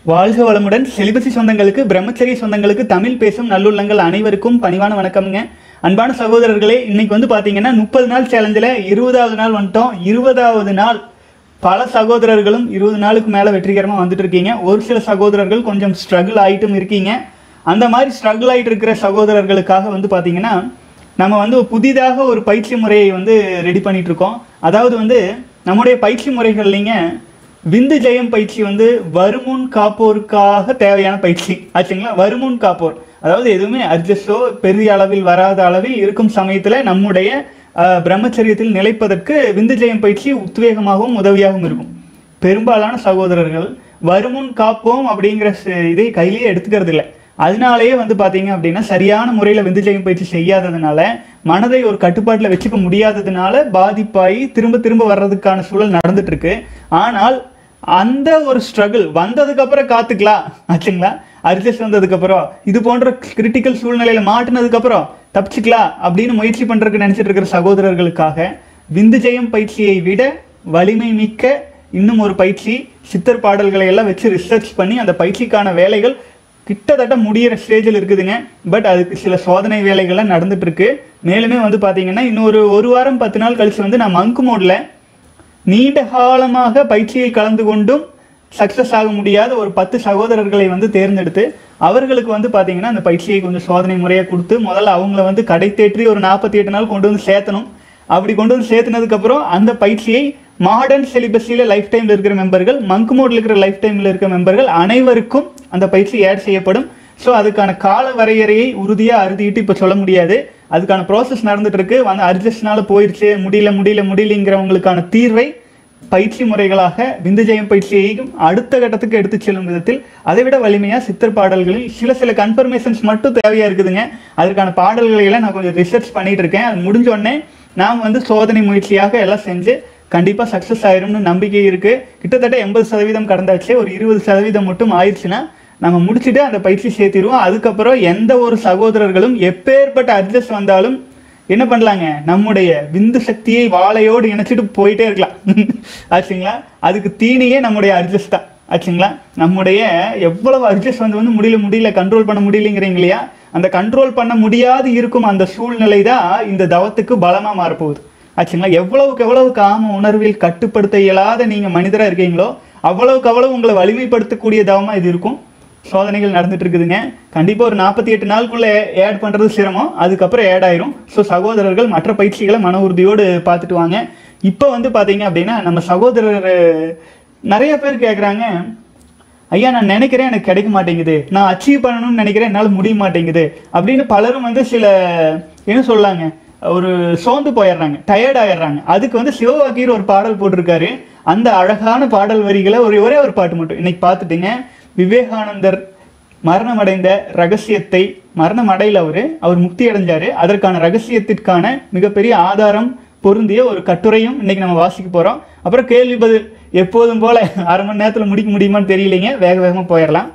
வாழ்க வளமுடன். செலிபசி சொந்தங்களுக்கு, பிரம்மச்சரிய சொந்தங்களுக்கு, தமிழ் பேசும் நல்லுள்ளங்கள் அனைவருக்கும் பணிவான வணக்கம்ங்க. அன்பான சகோதரர்களே, இன்னைக்கு வந்து பார்த்தீங்கன்னா 30 நாள் சேலஞ்சில் 20வது நாள் வந்துட்டோம். 20வது நாள் பல சகோதரர்களும் 20 நாளுக்கு மேலே வெற்றிகரமாக வந்துட்டு இருக்கீங்க. ஒரு சில சகோதரர்கள் கொஞ்சம் ஸ்ட்ரகிள் ஆகிட்டும் இருக்கீங்க. அந்த மாதிரி ஸ்ட்ரகிள் ஆகிட்டு இருக்கிற சகோதரர்களுக்காக வந்து பார்த்தீங்கன்னா நம்ம வந்து புதிதாக ஒரு பயிற்சி முறையை வந்து ரெடி பண்ணிட்டு இருக்கோம். அதாவது வந்து நம்முடைய பயிற்சி முறைகள்லிங்க விந்து ஜெயம் பயிற்சி வந்து வருமுன் காப்போருக்காக தேவையான பயிற்சி ஆச்சுங்களா. வருமுன் காப்போர் அதாவது எதுவுமே அட்ஜஸ்டோ பெரிய அளவில் வராத அளவில் இருக்கும் சமயத்தில் நம்முடைய பிரம்மச்சரியத்தில் நிலைப்பதற்கு விந்து ஜெயம் பயிற்சி உத்வேகமாகவும் உதவியாகவும் இருக்கும். பெரும்பாலான சகோதரர்கள் வருமுன் காப்போம் அப்படிங்கிற இதை கையிலேயே எடுத்துக்கிறது இல்லை. அதனாலேயே வந்து பார்த்தீங்க அப்படின்னா சரியான முறையில் விந்து ஜெயம் பயிற்சி செய்யாததுனால, மனதை ஒரு கட்டுப்பாட்டில் வச்சுக்க முடியாததுனால பாதிப்பாகி திரும்ப திரும்ப வர்றதுக்கான சூழல் நடந்துட்டு இருக்கு. ஆனால் அந்த ஒரு ஸ்ட்ரகிள் வந்ததுக்கப்புறம் காத்துக்கலாம் ஆச்சுங்களா. அட்ஜஸ்ட் வந்ததுக்கப்புறம் இது போன்ற கிரிட்டிக்கல் சூழ்நிலையில் மாட்டினதுக்கப்புறம் தப்பிச்சுக்கலாம் அப்படின்னு முயற்சி பண்ணுறதுக்கு நினச்சிட்டு இருக்கிற சகோதரர்களுக்காக விந்து ஜெயம் பயிற்சியை விட வலிமை மிக்க இன்னும் ஒரு பயிற்சி, சித்தர் பாடல்களை எல்லாம் வச்சு ரிசர்ச் பண்ணி அந்த பயிற்சிக்கான வேலைகள் கிட்டத்தட்ட முடிகிற ஸ்டேஜில் இருக்குதுங்க. பட் அதுக்கு சில சோதனை வேலைகள்லாம் நடந்துட்டு இருக்கு. மேலுமே வந்து பார்த்தீங்கன்னா இன்னொரு 1 வாரம் 10 நாள் கழிச்சு வந்து நான் மங்கு மோடில் நீண்ட காலமாக பயிற்சியில் கலந்து கொண்டும் சக்ஸஸ் ஆக முடியாத ஒரு 10 சகோதரர்களை வந்து தேர்ந்தெடுத்து அவர்களுக்கு வந்து பார்த்தீங்கன்னா அந்த பயிற்சியை கொஞ்சம் சோதனை முறையை கொடுத்து முதல்ல அவங்கள வந்து கடை தேற்றி ஒரு 48 நாள் கொண்டு வந்து சேர்த்தணும். அப்படி கொண்டு வந்து சேர்த்துனதுக்கப்புறம் அந்த பயிற்சியை மாடர்ன் செலிபஸியில் லைஃப் டைமில் இருக்கிற மெம்பர்கள், மங்கு மோடில் இருக்கிற லைஃப் டைமில் இருக்கிற மெம்பர்கள் அனைவருக்கும் அந்த பயிற்சி ஆட் செய்யப்படும். ஸோ அதுக்கான கால வரையறையை உறுதியாக அறுதிட்டு இப்போ சொல்ல முடியாது. அதுக்கான ப்ராசஸ் நடந்துட்டு இருக்கு. வந்து அட்ஜஸ்ட்னால போயிடுச்சு, முடியலங்கிறவங்களுக்கான தீர்வை பயிற்சி முறைகளாக விந்து ஜெயம் பயிற்சியையும் அடுத்த கட்டத்துக்கு எடுத்து செல்லும் விதத்தில் அதைவிட வலிமையாக சித்தர் பாடல்களில் சில கன்ஃபர்மேஷன்ஸ் மட்டும் தேவையாக இருக்குதுங்க. அதற்கான பாடல்களை எல்லாம் நான் கொஞ்சம் ரிசர்ச் பண்ணிட்டு இருக்கேன். அது முடிஞ்சோடனே நாம் வந்து சோதனை முயற்சியாக எல்லாம் செஞ்சு கண்டிப்பாக சக்ஸஸ் ஆயிரும்னு நம்பிக்கை இருக்குது. கிட்டத்தட்ட 80% கடந்தாச்சு. ஒரு 20% மட்டும் ஆயிடுச்சுன்னா நம்ம முடிச்சுட்டு அந்த பயிற்சி சேர்த்திடுவோம். அதுக்கப்புறம் எந்த ஒரு சகோதரர்களும் எப்பேற்பட்ட அட்ஜஸ்ட் வந்தாலும் என்ன பண்ணலாங்க, நம்முடைய விந்து சக்தியை வாழையோடு இணைச்சிட்டு போயிட்டே இருக்கலாம் ஆச்சுங்களா. அதுக்கு தீனியே நம்முடைய அட்ஜஸ்ட் தான் ஆச்சுங்களா. நம்முடைய எவ்வளவு அட்ஜஸ்ட் வந்து முடியல கண்ட்ரோல் பண்ண முடியலைங்கிறீங்க இல்லையா, அந்த கண்ட்ரோல் பண்ண முடியாது இருக்கும் அந்த சூழ்நிலை தான் இந்த தவத்துக்கு பலமாக மாறப்போகுது ஆச்சுங்களா. எவ்வளவுக்கு எவ்வளவு காம உணர்வில் கட்டுப்படுத்த இயலாத நீங்கள் மனிதராக இருக்கீங்களோ அவ்வளவுக்கு அவ்வளவு உங்களை வலிமைப்படுத்தக்கூடிய தவமாக இது இருக்கும். சோதனைகள் நடந்துட்டு இருக்குதுங்க. கண்டிப்பாக ஒரு 48 நாளுக்குள்ளே ஆட் பண்ணுறது சிரமம், அதுக்கப்புறம் ஆட் ஆயிரும். ஸோ சகோதரர்கள் மற்ற பயிற்சிகளை மன உறுதியோடு பார்த்துட்டு வாங்க. இப்போ வந்து பார்த்தீங்க அப்படின்னா நம்ம சகோதரர் நிறைய பேர் கேட்குறாங்க, ஐயா நான் நினைக்கிறேன் எனக்கு கிடைக்க மாட்டேங்குது, நான் அச்சீவ் பண்ணணும்னு நினைக்கிறேன் என்னால் முடிய மாட்டேங்குது அப்படின்னு பலரும் வந்து சில என்ன சொல்லாங்க ஒரு சோர்ந்து போயிடுறாங்க, டயர்ட் ஆயிடுறாங்க. அதுக்கு வந்து சிவவாக்கியர் ஒரு பாடல் போட்டிருக்காரு. அந்த அழகான பாடல் வரிகளை ஒரே ஒரு பாட்டு மட்டும் இன்னைக்கு பார்த்துட்டுங்க. விவேகானந்தர் மரணமடைந்த ரகசியத்தை, மரணம் அடையில் அவர் முக்தி அடைஞ்சாரு, அதற்கான ரகசியத்திற்கான மிகப்பெரிய ஆதாரம் பொருந்திய ஒரு கட்டுரையும் இன்னைக்கு நம்ம வாசிக்க போகிறோம். அப்புறம் கேள்வி பதில் எப்போதும் போல 1/2 மணி நேரத்தில் முடிக்க முடியுமான்னு தெரியலைங்க, வேகமாக போயிடலாம்.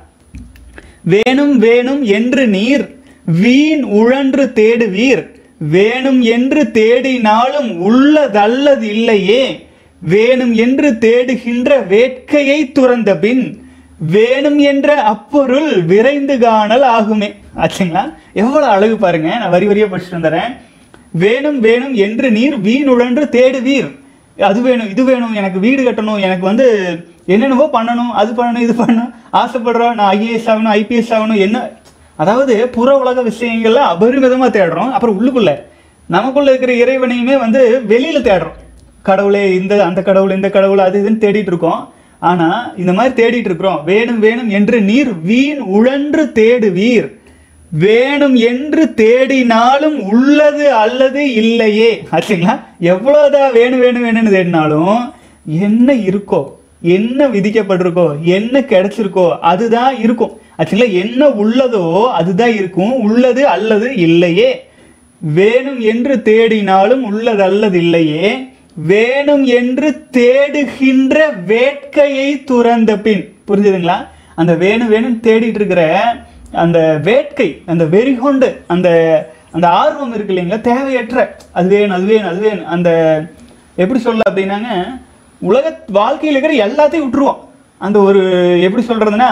வேணும் வேணும் என்று நீர் வீண் உழன்று தேடுவீர், வேணும் என்று தேடினாலும் உள்ளதல்லது இல்லையே, வேணும் என்று தேடுகின்ற வேட்கையை துறந்த பின் வேணும் என்ற அப்பொருள் விரைந்து காணல் ஆகுமே ஆச்சுங்களா. எவ்வளவு அழகு பாருங்க. நான் வரி வரியா படிச்சுட்டு வந்துடுறேன். வேணும் வேணும் என்று நீர் வீண் உழன்று தேடுவீர், அது வேணும் இது வேணும், எனக்கு வீடு கட்டணும், எனக்கு வந்து என்னென்னவோ பண்ணணும், அது பண்ணணும் இது பண்ணணும் ஆசைப்படுறோம், நான் IAS ஆகணும் IPS ஆகணும், என்ன அதாவது புற உலக விஷயங்கள்ல அபரிமிதமாக தேடுறோம். அப்புறம் உள்ளுக்குள்ள நமக்குள்ள இருக்கிற இறைவனையுமே வந்து வெளியில தேடுறோம். கடவுளே அந்த கடவுள் இந்த கடவுள் அது இதுன்னு தேடிட்டு இருக்கோம். ஆனா இந்த மாதிரி தேடிட்டு இருக்கிறோம். வேணும் வேணும் என்று நீர் வீண் உழன்று தேடுவீர், வேணும் என்று தேடினாலும் உள்ளது அல்லது இல்லையே ஆச்சுங்களா. எவ்வளவுதான் வேணும் வேணும் வேணும்னு தேடினாலும் என்ன இருக்கோ, என்ன விதிக்கப்பட்டிருக்கோ, என்ன கிடைச்சிருக்கோ அதுதான் இருக்கும் ஆச்சுங்களா. என்ன உள்ளதோ அதுதான் இருக்கும், உள்ளது அல்லது இல்லையே. வேணும் என்று தேடினாலும் உள்ளது அல்லது இல்லையே, வேணும் என்று தேடுகின்ற வேட்கையை துறந்த பின். புரிஞ்சுதுங்களா. அந்த வேணும் வேணும் தேடிட்டு இருக்கிற அந்த வேட்கை, அந்த வெறி கொண்டு அந்த அந்த ஆர்வம் இருக்கு இல்லைங்களா, தேவையற்ற அது வேணும் அது வேணும் அது வேணும், அந்த எப்படி சொல்ல அப்படின்னாங்க உலக வாழ்க்கையில் இருக்கிற எல்லாத்தையும் விட்டுருவோம். அந்த ஒரு எப்படி சொல்றதுன்னா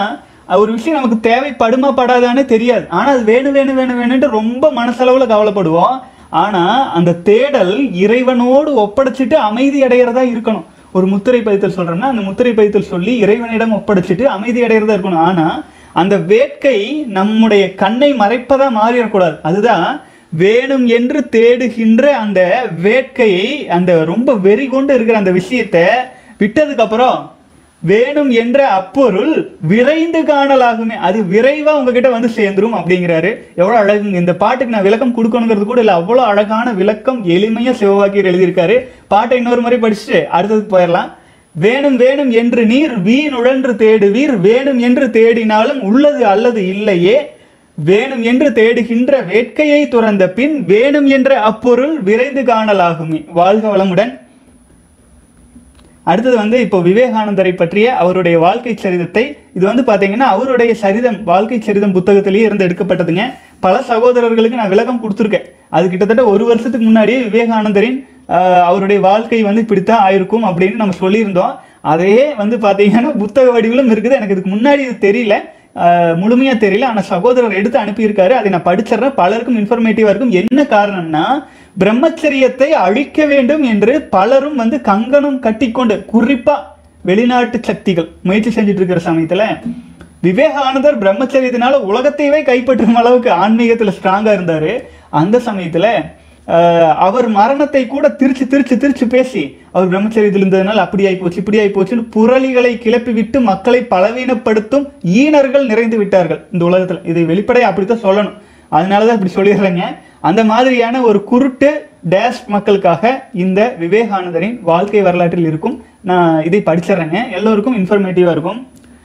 ஒரு விஷயம் நமக்கு தேவைப்படுமா படாதானே தெரியாது. ஆனா அது வேணும் வேணும் வேணும் வேணும்ட்டு ரொம்ப மனசளவுல கவலைப்படுவோம். ஆனா அந்த தேடல் இறைவனோடு ஒப்படைச்சிட்டு அமைதி அடைகிறதா இருக்கணும். ஒரு முத்திரை பதித்தல் சொல்றோம்னா அந்த முத்திரை பதித்தல் சொல்லி இறைவனிடம் ஒப்படைச்சிட்டு அமைதி அடைகிறதா இருக்கணும். ஆனா அந்த வேட்கை நம்முடைய கண்ணை மறைப்பதா மாறிடக்கூடாது. அதுதான் வேணும் என்று தேடுகின்ற அந்த வேட்கையை, அந்த ரொம்ப வெறி கொண்டு இருக்கிற அந்த விஷயத்தை விட்டதுக்கு அப்புறம் வேணும் என்ற அப்பொருள் விரைந்து காணலாகுமே, அது விரைவா உங்ககிட்ட வந்து சேர்ந்துரும் அப்படிங்கிறாரு. எவ்வளவு அழகுங்க. இந்த பாட்டுக்கு நான் விளக்கம் கொடுக்கணுங்கிறது கூட இல்லை, அவ்வளவு அழகான விளக்கம் எளிமையா சிவவாக்கியர் எழுதியிருக்காரு. பாட்டை இன்னொரு முறை படிச்சுட்டு அடுத்ததுக்கு போயிடலாம். வேணும் வேணும் என்று நீர் வீண் உழன்று தேடுவீர், வேணும் என்று தேடினாலும் உள்ளது அல்லது இல்லையே, வேணும் என்று தேடுகின்ற வேட்கையை துறந்த பின் வேணும் என்ற அப்பொருள் விரைந்து காணலாகுமே. வாழ்க வளமுடன். அடுத்தது வந்து இப்போ விவேகானந்தரை பற்றிய அவருடைய வாழ்க்கை சரிதத்தை, இது வந்து பாத்தீங்கன்னா அவருடைய சரிதம், வாழ்க்கை சரிதம் புத்தகத்திலேயே இருந்து எடுக்கப்பட்டதுங்க. பல சகோதரர்களுக்கு நான் விளக்கம் கொடுத்துருக்கேன். அது கிட்டத்தட்ட ஒரு வருஷத்துக்கு முன்னாடியே விவேகானந்தரின் அவருடைய வாழ்க்கை வந்து இப்படித்தான் ஆயிருக்கும் அப்படின்னு நம்ம சொல்லியிருந்தோம். அதையே வந்து பாத்தீங்கன்னா புத்தக வடிவிலும் இருக்குது. எனக்கு இதுக்கு முன்னாடி இது தெரியல, முழுமையா தெரியல. ஆனா சகோதரர் எடுத்து அனுப்பியிருக்காரு, அதை நான் படிச்சிடறேன். பலருக்கும் இன்ஃபர்மேட்டிவா இருக்கும். என்ன காரணம்னா, பிரம்மச்சரியத்தை அழிக்க வேண்டும் என்று பலரும் வந்து கங்கணம் கட்டிக்கொண்டு, குறிப்பா வெளிநாட்டு சக்திகள் முயற்சி செஞ்சுட்டு இருக்கிற சமயத்துல விவேகானந்தர் பிரம்மச்சரியத்தினால உலகத்தையே கைப்பற்றும் அளவுக்கு ஆன்மீகத்துல ஸ்ட்ராங்கா இருந்தாரு. அந்த சமயத்துல அவர் மரணத்தை கூட திருச்சி திருச்சி திருச்சி பேசி, அவர் பிரம்மச்சரியத்தில் இருந்ததுனால அப்படி ஆகி போச்சு இப்படி ஆகி போச்சுன்னு புரளிகளை கிளப்பி விட்டு மக்களை பலவீனப்படுத்தும் ஈனர்கள் நிறைந்து விட்டார்கள் இந்த உலகத்துல. இதை வெளிப்படையா அப்படித்தான் சொல்லணும். அதனாலதான் இப்படி சொல்லிடுறேங்க. அந்த மாதிரியான ஒரு குருட்டு டேஷ் மக்களுக்காக இந்த விவேகானந்தரின் வாழ்க்கை வரலாற்றில் இருக்கும். நான் இதை படிச்சிடறேங்க, எல்லோருக்கும் இன்ஃபர்மேட்டிவா இருக்கும்.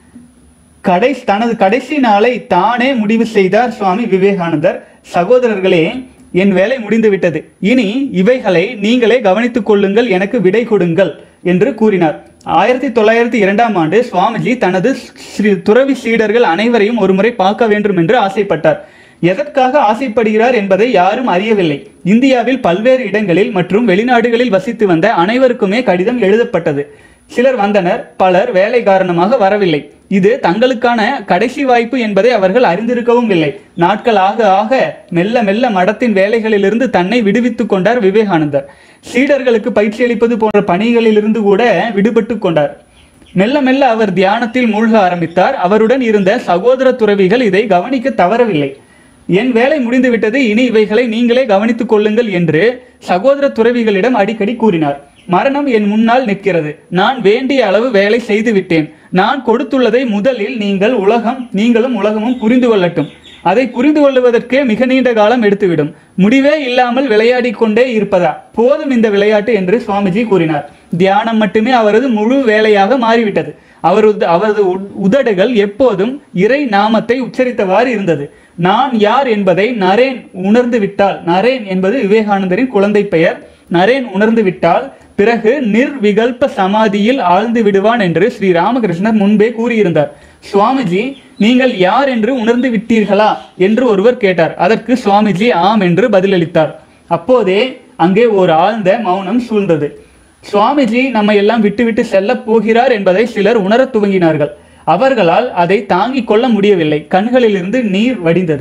தனது கடைசி நாளை தானே முடிவு செய்தார் சுவாமி விவேகானந்தர். சகோதரர்களே, என் வேலை முடிந்து விட்டது, இனி இவைகளை நீங்களே கவனித்துக் கொள்ளுங்கள், எனக்கு விடை கொடுங்கள் என்று கூறினார். 1902ஆம் ஆண்டு சுவாமிஜி தனது துறவி சீடர்கள் அனைவரையும் ஒருமுறை பார்க்க வேண்டும் என்று ஆசைப்பட்டார். எதற்காக ஆசைப்படுகிறார் என்பதை யாரும் அறியவில்லை. இந்தியாவில் பல்வேறு இடங்களில் மற்றும் வெளிநாடுகளில் வசித்து வந்த அனைவருக்குமே கடிதம் எழுதப்பட்டது. சிலர் வந்தனர், பலர் வேலை காரணமாக வரவில்லை. இது தங்களுக்கான கடைசி வாய்ப்பு என்பதை அவர்கள் அறிந்திருக்கவும் இல்லை. நாட்கள் ஆக ஆக மெல்ல மெல்ல மடத்தின் வேலைகளிலிருந்து தன்னை விடுவித்துக் கொண்டார் விவேகானந்தர். சீடர்களுக்கு பயிற்சி அளிப்பது போன்ற பணிகளிலிருந்து கூட விடுபட்டு கொண்டார். மெல்ல மெல்ல அவர் தியானத்தில் மூழ்க ஆரம்பித்தார். அவருடன் இருந்த சகோதர துறவிகள் இதை கவனிக்க தவறவில்லை. என் வேலை முடிந்துவிட்டது, இனி இவைகளை நீங்களே கவனித்துக் கொள்ளுங்கள் என்று சகோதர துறவிகளிடம் அடிக்கடி கூறினார். மரணம் என் முன்னால் நிற்கிறது. நான் வேண்டிய அளவு வேலை செய்து விட்டேன். நான் கொடுத்துள்ளதை முதலில் நீங்களும் உலகமும் புரிந்து கொள்ளட்டும். அதை புரிந்து கொள்வதற்கே மிக நீண்ட காலம் எடுத்துவிடும். முடிவே இல்லாமல் விளையாடி கொண்டே இருப்பதா? போதும் இந்த விளையாட்டு என்று சுவாமிஜி கூறினார். தியானம் மட்டுமே அவரது முழு வேலையாக மாறிவிட்டது. அவரது உதடுகள் எப்போதும் இறை நாமத்தை உச்சரித்தவாறு இருந்தது. நான் யார் என்பதை நரேன் உணர்ந்து விட்டால், நரேன் என்பது விவேகானந்தரின் குழந்தை பெயர், நரேன் உணர்ந்து விட்டால் பிறகு நிர்விகல்ப சமாதியில் ஆழ்ந்து விடுவான் என்று ஸ்ரீ ராமகிருஷ்ணர் முன்பே கூறியிருந்தார். சுவாமிஜி, நீங்கள் யார் என்று உணர்ந்து விட்டீர்களா என்று ஒருவர் கேட்டார். அதற்கு சுவாமிஜி ஆம் என்று பதிலளித்தார். அப்போதே அங்கே ஒரு ஆழ்ந்த மௌனம் சூழ்ந்தது. சுவாமிஜி நம்மை எல்லாம் விட்டுவிட்டு செல்ல போகிறார் என்பதை சிலர் உணரத் துவங்கினார்கள். அவர்களால் அதை தாங்கிக் கொள்ள முடியவில்லை. கண்களிலிருந்து நீர் வடிந்தது.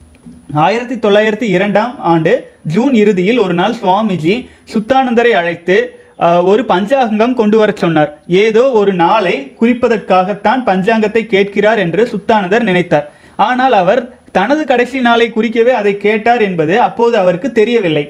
1902ஆம் ஆண்டு ஜூன் இறுதியில் ஒரு நாள் சுவாமிஜி சுத்தானந்தரை அழைத்து ஒரு பஞ்சாங்கம் கொண்டு வர சொன்னார். ஏதோ ஒரு நாளை குறிப்பதற்காகத்தான் பஞ்சாங்கத்தை கேட்கிறார் என்று சுத்தானந்தர் நினைத்தார். ஆனால் அவர் தனது கடைசி நாளை குறிக்கவே அதை கேட்டார் என்பது அப்போது அவருக்கு தெரியவில்லை.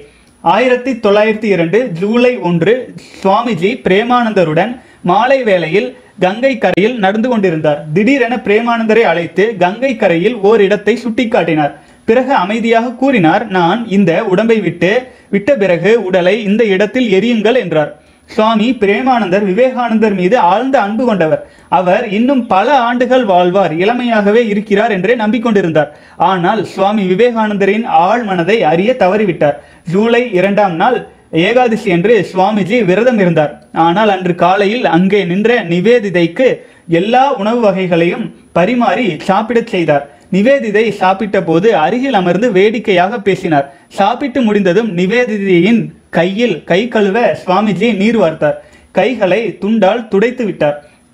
1902 ஜூலை 1 சுவாமிஜி பிரேமானந்தருடன் மாலை வேளையில் கங்கை கரையில் நடந்து கொண்டிருந்தார். திடீரென பிரேமானந்தரை அழைத்து கங்கை கரையில் ஓர் இடத்தை சுட்டிக்காட்டினார். பிறகு அமைதியாக கூறினார், நான் இந்த உடம்பை விட்ட பிறகு உடலை இந்த இடத்தில் எரியுங்கள் என்றார். சுவாமி பிரேமானந்தர் விவேகானந்தர் மீது ஆழ்ந்த அன்பு கொண்டவர். அவர் இன்னும் பல ஆண்டுகள் வாழ்வார், இளமையாகவே இருக்கிறார் என்றே நம்பிக்கொண்டிருந்தார். ஆனால் சுவாமி விவேகானந்தரின் ஆழ் மனதை அறிய தவறிவிட்டார். ஜூலை 2ஆம் நாள் ஏகாதசி என்று சுவாமிஜி விரதம் இருந்தார். ஆனால் அன்று காலையில் அங்கே நின்ற நிவேதிதைக்கு எல்லா உணவு வகைகளையும் பரிமாறி சாப்பிடச் செய்தார். நிவேதிதை சாப்பிட்ட போது அருகில் அமர்ந்து வேடிக்கையாக பேசினார். சாப்பிட்டு முடிந்ததும் நிவேதிதையின் கையில் கை கழுவ சுவாமிஜி நீர் வார்த்தார். கைகளை துண்டால் துடைத்து விட்டார்.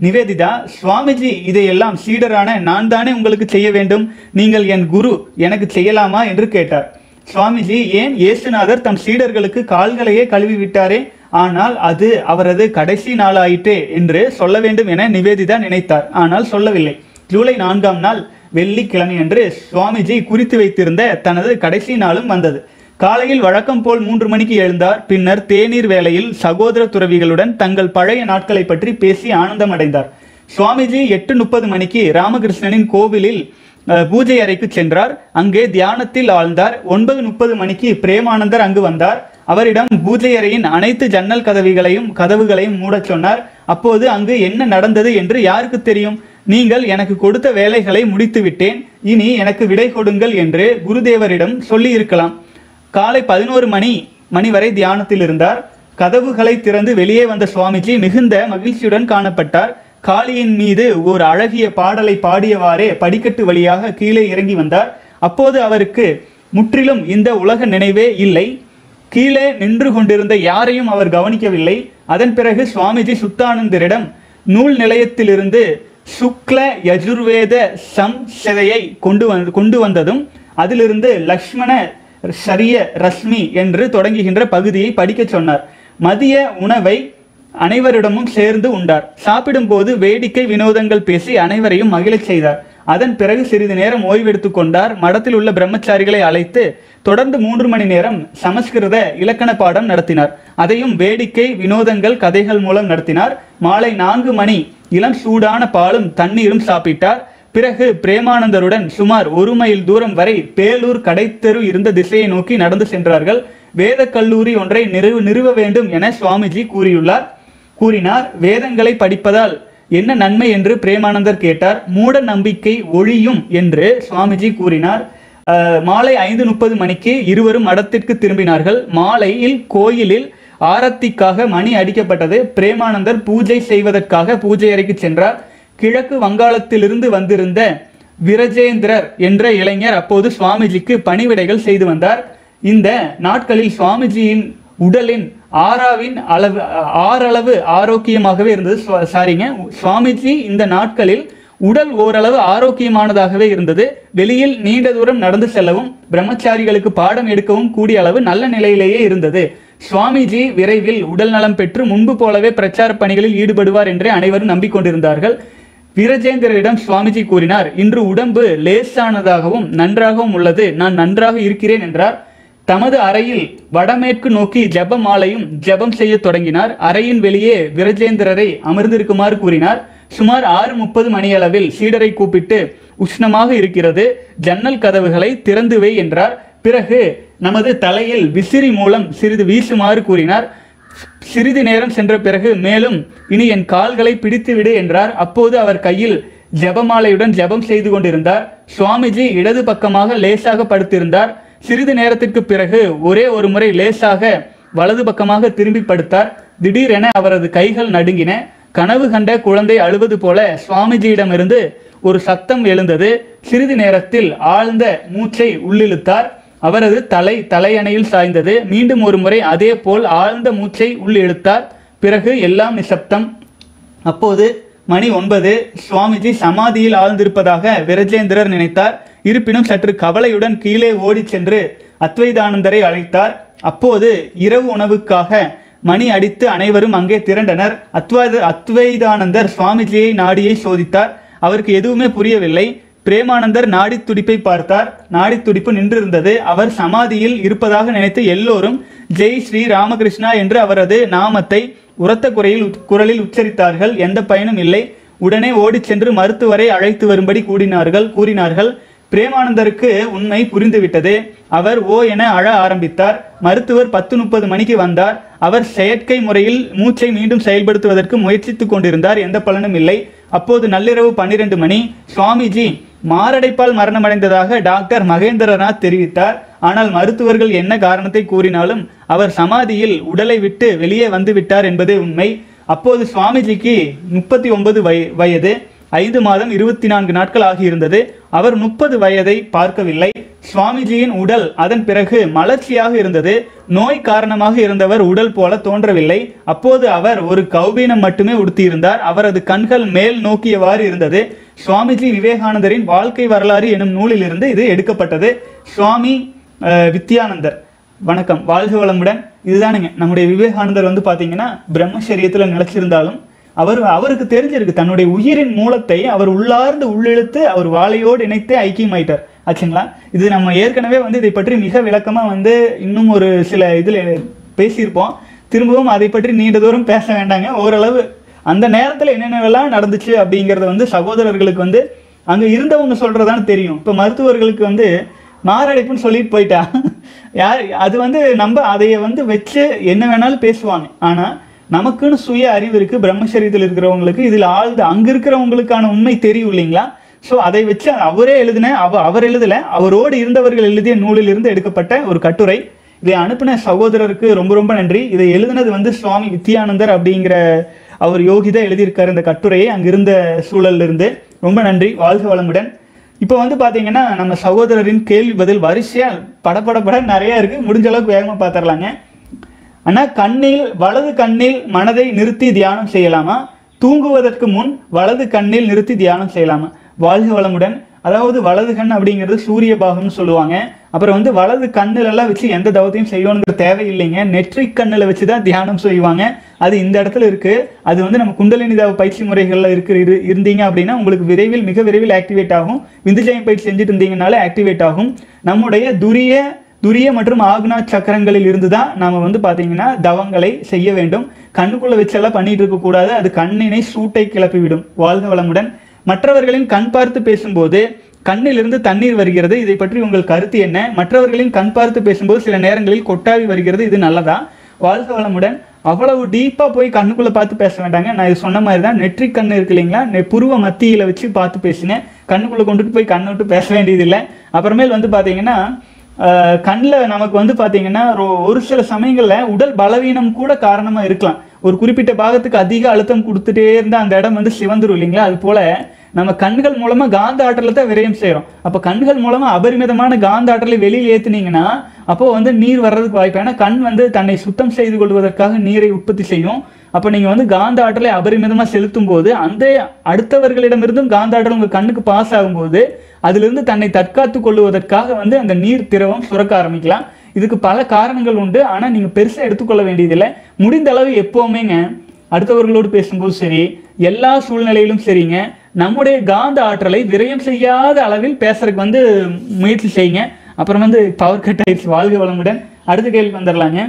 நிவேதிதா, சுவாமிஜி இதையெல்லாம் சீடரான நான் தானே உங்களுக்கு செய்ய வேண்டும், நீங்கள் என் குரு, எனக்கு செய்யலாமா என்று கேட்டார். சுவாமிஜி, ஏன், இயேசுநாதர் தம் சீடர்களுக்கு கால்களையே கழுவி விட்டாரே, ஆனால் அது அவரது கடைசி நாளாயிற்றே என்று சொல்ல வேண்டும் என நிவேதிதா நினைத்தார். ஆனால் சொல்லவில்லை. ஜூலை 4ஆம் நாள் வெள்ளிக்கிழமை அன்று சுவாமிஜி குறித்து வைத்திருந்த தனது கடைசி நாளும் வந்தது. காலையில் வழக்கம் போல் 3 மணிக்கு எழுந்தார். பின்னர் தேநீர் வேளையில் சகோதர துறவிகளுடன் தங்கள் பழைய நாட்களை பற்றி பேசி ஆனந்தம் அடைந்தார். சுவாமிஜி 8:30 மணிக்கு ராமகிருஷ்ணனின் கோவிலில் பூஜை அறைக்கு சென்றார். அங்கே தியானத்தில் ஆழ்ந்தார். 9:30 மணிக்கு பிரேமானந்தர் அங்கு வந்தார். அவரிடம் பூஜை அறையின் அனைத்து ஜன்னல் கதவுகளையும் மூடச் சொன்னார். அப்போது அங்கு என்ன நடந்தது என்று யாருக்கு தெரியும்? நீங்கள் எனக்கு கொடுத்த வேலைகளை முடித்து விட்டேன், இனி எனக்கு விடை கொடுங்கள் என்று குருதேவரிடம் சொல்லி இருக்கலாம். காலை 11 மணி வரை தியானத்தில் இருந்தார். கதவுகளை திறந்து வெளியே வந்த சுவாமிஜி மிகுந்த மகிழ்ச்சியுடன் காணப்பட்டார். காளியின் மீது ஒரு அழகிய பாடலை பாடியவாறே படிக்கட்டு வழியாக கீழே இறங்கி வந்தார். அப்போது அவருக்கு முற்றிலும் இந்த உலக நினைவே இல்லை. கீழே நின்று கொண்டிருந்த யாரையும் அவர் கவனிக்கவில்லை. அதன் பிறகு சுவாமிஜி சுத்தானந்தரிடம் நூல் நிலையத்திலிருந்து சுக்ல யஜுர்வேத சம்சதையை கொண்டு வந்ததும் அதிலிருந்து லக்ஷ்மண சரிய ரஸ்மி என்று தொடங்குகின்ற பகுதியை படிக்க சொன்னார். மதிய உணவை அனைவரிடமும் சேர்ந்து உண்டார். சாப்பிடும்போது வேடிக்கை வினோதங்கள் பேசி அனைவரையும் மகிழச் செய்தார். அதன் பிறகு சிறிது நேரம் ஓய்வெடுத்துக் கொண்டார். மடத்தில் உள்ள பிரம்மச்சாரிகளை அழைத்து தொடர்ந்து 3 மணி நேரம் சமஸ்கிருத இலக்கண பாடம் நடத்தினார். அதையும் வேடிக்கை வினோதங்கள் கதைகள் மூலம் நடத்தினார். மாலை 4 மணி இளம் சூடான பாலும் தண்ணீரும் சாப்பிட்டார். பிறகு பிரேமானந்தருடன் சுமார் 1 மைல் தூரம் வரை பேலூர் கடைத்தெரு இருந்த திசையை நோக்கி நடந்து சென்றார்கள். வேத கல்லூரி ஒன்றை நிறுவ வேண்டும் என சுவாமிஜி கூறினார். வேதங்களை படிப்பதால் என்ன நன்மை என்று பிரேமானந்தர் கேட்டார். மூட நம்பிக்கை ஒழியும் என்று சுவாமிஜி கூறினார். மாலை 5:30 மணிக்கு இருவரும் மடத்திற்கு திரும்பினார்கள். மாலையில் கோயிலில் ஆரத்திக்காக மணி அடிக்கப்பட்டது. பிரேமானந்தர் பூஜை செய்வதற்காக பூஜை அறைக்கு சென்றார். கிழக்கு வங்காளத்திலிருந்து வந்திருந்த விரஜேந்திரர் என்ற இளைஞர் அப்போது சுவாமிஜிக்கு பணிவிடைகள் செய்து வந்தார். இந்த நாட்களில் சுவாமிஜியின் உடலின் ஆறளவு ஆரோக்கியமாகவே இருந்தது. சுவாமிஜி இந்த நாட்களில் உடல் ஓரளவு ஆரோக்கியமானதாகவே இருந்தது. வெளியில் நீண்ட தூரம் நடந்து செல்லவும் பிரம்மச்சாரிகளுக்கு பாடம் எடுக்கவும் கூடிய அளவு நல்ல நிலையிலேயே இருந்தது. சுவாமிஜி விரைவில் உடல் நலம் பெற்று முன்பு போலவே பிரச்சார பணிகளில் ஈடுபடுவார் என்றே அனைவரும் நம்பிக்கொண்டிருந்தார்கள். விரஜேந்திரரிடம் சுவாமிஜி கூறினார், இன்று உடம்பு லேசானதாகவும் நன்றாகவும் உள்ளது, நான் நன்றாக இருக்கிறேன் என்றார். தமது அறையில் வடமேற்கு நோக்கி ஜப மாலையும் ஜபம் செய்ய தொடங்கினார். அறையின் வெளியே விரஜேந்திரரை அமர்ந்திருக்குமாறு கூறினார். சுமார் 6:30 மணியளவில் சீடரை கூப்பிட்டு, உஷ்ணமாக இருக்கிறது, ஜன்னல் கதவுகளை திறந்து வை என்றார். பிறகு நமது தலையில் விசிறி மூலம் சிறிது வீசுமாறு கூறினார். சிறிது நேரம் சென்ற பிறகு மேலும், இனி என் கால்களை பிடித்து விடு என்றார். அப்போது அவர் கையில் ஜபமாலையுடன் ஜபம் செய்து கொண்டிருந்தார். சுவாமிஜி இடது பக்கமாக லேசாக படுத்திருந்தார். சிறிது நேரத்திற்கு பிறகு ஒரே ஒரு முறை லேசாக வலது பக்கமாக திரும்பி படுத்தார். திடீரென அவரது கைகள் நடுங்கின. கனவு கண்ட குழந்தை அழுவது போல சுவாமிஜியிடமிருந்து ஒரு சத்தம் எழுந்தது. சிறிது நேரத்தில் ஆழ்ந்த மூச்சை உள்ளிழுத்தார். அவரது தலையணையில் சாய்ந்தது. மீண்டும் ஒரு முறை அதே போல் ஆழ்ந்த மூச்சை உள்ளிழுத்தார். பிறகு எல்லாம் நிசப்தம். அப்போது மணி 9. சுவாமிஜி சமாதியில் ஆழ்ந்திருப்பதாக விரஜேந்திரர் நினைத்தார். இருப்பினும் சற்று கவலையுடன் கீழே ஓடி சென்று அத்வைதானந்தரை அழைத்தார். அப்போது இரவு உணவுக்காக மணி அடித்து அனைவரும் அங்கே திரண்டனர். அத்வைதானந்தர் சுவாமிஜியை நாடியை சோதித்தார். அவருக்கு எதுவுமே புரியவில்லை. பிரேமானந்தர் நாடி துடிப்பை பார்த்தார். நாடி துடிப்பு நின்றிருந்தது. அவர் சமாதியில் இருப்பதாக நினைத்து எல்லோரும் ஜெய் ஸ்ரீ ராமகிருஷ்ணா என்று அவரது நாமத்தை உரத்த குரலில் உச்சரித்தார்கள். எந்த பயனும் இல்லை. உடனே ஓடி சென்று மருத்துவரை அழைத்து வரும்படி கூறினார்கள். பிரேமானந்தருக்கு உண்மை புரிந்துவிட்டது. அவர் ஓ என அழ ஆரம்பித்தார். மருத்துவர் 10:30 மணிக்கு வந்தார். அவர் செயற்கை முறையில் மூச்சை மீண்டும் செயல்படுத்துவதற்கு முயற்சித்துக் கொண்டிருந்தார். எந்த பலனும் இல்லை. அப்போது நள்ளிரவு 12 மணி. சுவாமிஜி மாரடைப்பால் மரணமடைந்ததாக டாக்டர் மகேந்திரநாத் தெரிவித்தார். ஆனால் மருத்துவர்கள் என்ன காரணத்தை கூறினாலும் அவர் சமாதியில் உடலை விட்டு வெளியே வந்து விட்டார் என்பதே உண்மை. அப்போது சுவாமிஜிக்கு 39 வயது, 5 மாதம் 24 நாட்கள் ஆகியிருந்தது. அவர் 30 வயதை பார்க்கவில்லை. சுவாமிஜியின் உடல் அதன் பிறகு மலர்ச்சியாக இருந்தது. நோய் காரணமாக இருந்தவர் உடல் போல தோன்றவில்லை. அப்போது அவர் ஒரு கௌபீனம் மட்டுமே உடுத்தியிருந்தார். அவரது கண்கள் மேல் நோக்கியவாறு இருந்தது. சுவாமிஜி விவேகானந்தரின் வாழ்க்கை வரலாறு எனும் நூலிலிருந்து இது எடுக்கப்பட்டது. சுவாமி வித்யானந்தர். வணக்கம், வாழ்க வளமுடன். இதுதானுங்க நம்முடைய விவேகானந்தர் வந்து பார்த்தீங்கன்னா பிரம்மச்சரியத்தில் நிலைச்சிருந்தாலும் அவருக்கு தெரிஞ்சிருக்கு தன்னுடைய உயிரின் மூலத்தை அவர் உள்ளார்ந்து உள்ளிழுத்து அவர் வாழையோடு இணைத்து ஐக்கியமாயிட்டார் ஆச்சுங்களா. இது நம்ம ஏற்கனவே வந்து இதை பற்றி மிக விளக்கமாக வந்து இன்னும் ஒரு சில இதில் பேசியிருப்போம். திரும்பவும் அதை பற்றி நீண்ட தூரம் பேச வேண்டாங்க. ஓரளவு அந்த நேரத்தில் என்னென்னவெல்லாம் நடந்துச்சு அப்படிங்கிறத வந்து சகோதரர்களுக்கு வந்து அங்கே இருந்தவங்க சொல்கிறதான்னு தெரியும். இப்போ மருத்துவர்களுக்கு வந்து மாரடைப்புன்னு சொல்லிட்டு போயிட்டா அது வந்து நம்ம அதைய வந்து வச்சு என்ன வேணாலும் பேசுவாங்க. ஆனால் நமக்குன்னு சுய அறிவு இருக்குது. பிரம்மச்சரியத்தில் இருக்கிறவங்களுக்கு இதில் ஆழ்ந்து அங்கே இருக்கிறவங்களுக்கான உண்மை தெரியும் இல்லைங்களா. ஸோ அதை வச்சு அவரே எழுதின அவர் எழுதலை, அவரோடு இருந்தவர்கள் எழுதிய நூலிலிருந்து எடுக்கப்பட்ட ஒரு கட்டுரை. இதை அனுப்பின சகோதரருக்கு ரொம்ப ரொம்ப நன்றி. இதை எழுதினது வந்து சுவாமி வித்யானந்தர் அப்படிங்கிற அவர் யோகிதான் எழுதியிருக்காரு இந்த கட்டுரையை அங்கிருந்த சூழல்ல இருந்து. ரொம்ப நன்றி, வாழ்க வளமுடன். இப்போ வந்து பார்த்தீங்கன்னா நம்ம சகோதரரின் கேள்வி பதில் வரிசையாக படப்பட நிறையா இருக்குது. முடிஞ்ச அளவுக்கு வேகமாக பார்த்துடலாங்க. ஆனால் வலது கண்ணில் மனதை நிறுத்தி தியானம் செய்யலாமா? தூங்குவதற்கு முன் வலது கண்ணில் நிறுத்தி தியானம் செய்யலாமா? வாழ்க வளமுடன். அதாவது வலது கண் அப்படிங்கிறது சூரிய பாகம்னு சொல்லுவாங்க. அப்புறம் வந்து வலது கண்ணிலெல்லாம் வச்சு எந்த தவத்தையும் செய்யணுங்கிற தேவையில்லைங்க. நெற்றிக் கண்ணில் வச்சு தான் தியானம் செய்வாங்க. அது இந்த இடத்துல இருக்குது. அது வந்து நம்ம குண்டலினி தவ பயிற்சி முறைகளில் இருந்தீங்க அப்படின்னா உங்களுக்கு மிக விரைவில் ஆக்டிவேட் ஆகும். விந்துஜயம் பயிற்சி செஞ்சுட்டு இருந்தீங்கனால ஆக்டிவேட் ஆகும். நம்முடைய துரிய மற்றும் ஆக்னா சக்கரங்களில் இருந்து தான் நாம் வந்து பார்த்தீங்கன்னா தவங்களை செய்ய வேண்டும். கண்ணுக்குள்ளே வச்செல்லாம் பண்ணிட்டு இருக்கக்கூடாது. அது கண்ணினை சூட்டை கிளப்பிவிடும். வாழ்க வளமுடன். மற்றவர்களின் கண் பார்த்து பேசும்போது கண்ணிலிருந்து தண்ணீர் வருகிறது. இதை பற்றி உங்கள் கருத்து என்ன? மற்றவர்களின் கண் பார்த்து பேசும்போது சில நேரங்களில் கொட்டாவி வருகிறது. இது நல்லதா? வாழ்க வளமுடன். அவ்வளவு டீப்பாக போய் கண்ணுக்குள்ளே பார்த்து பேச வேண்டாங்க. நான் இது சொன்ன மாதிரி தான் நெற்றிக் கண் இருக்கு இல்லைங்களா, புருவ மத்தியில் வச்சு பார்த்து பேசுங்க. கண்ணுக்குள்ளே கொண்டுட்டு போய் கண்ணை விட்டு பேச வேண்டியதில்லை. அப்புறமேல் வந்து பார்த்தீங்கன்னா கண்ணில் நமக்கு வந்து பார்த்தீங்கன்னா ஒரு சில சமயங்களில் உடல் பலவீனம் கூட காரணமாக இருக்கலாம். ஒரு குறிப்பிட்ட பாகத்துக்கு அதிக அழுத்தம் கொடுத்துட்டே இருந்தால் அந்த இடம் வந்து சிவந்துரும் இல்லைங்களா. அது போல் நம்ம கண்கள் மூலமாக காந்த ஆற்றலை தான் விரயம் செய்கிறோம். அப்போ கண்கள் மூலமாக அபரிமிதமான காந்த ஆற்றலை வெளியில் ஏற்றுனீங்கன்னா அப்போது வந்து நீர் வர்றதுக்கு வாய்ப்பு. ஏன்னா கண் வந்து தன்னை சுத்தம் செய்து கொள்வதற்காக நீரை உற்பத்தி செய்யும். அப்போ நீங்கள் வந்து காந்த ஆற்றலை அபரிமிதமாக செலுத்தும் போது அந்த அடுத்தவர்களிடமிருந்தும் காந்த ஆற்றல் உங்கள் கண்ணுக்கு பாஸ் ஆகும்போது அதிலிருந்து தன்னை தற்காத்து கொள்வதற்காக வந்து அந்த நீர் திரவம் சுரக்க ஆரம்பிக்கலாம். இதுக்கு பல காரணங்கள் உண்டு. ஆனால் நீங்கள் பெருசாக எடுத்துக்கொள்ள வேண்டியதில்லை. முடிந்த அளவு எப்போவுமேங்க அடுத்தவர்களோடு பேசும்போது சரி, எல்லா சூழ்நிலையிலும் சரிங்க, நம்முடைய காந்த ஆற்றலை விரயம் செய்யாத அளவில் பேசுறதுக்கு வந்து முயற்சி செய்யுங்க. அப்புறம் வந்து பவர் கட் ஆயிடுச்சு. வாழ்க வளமுடன். அடுத்த கேள்வி வந்துடலாங்க.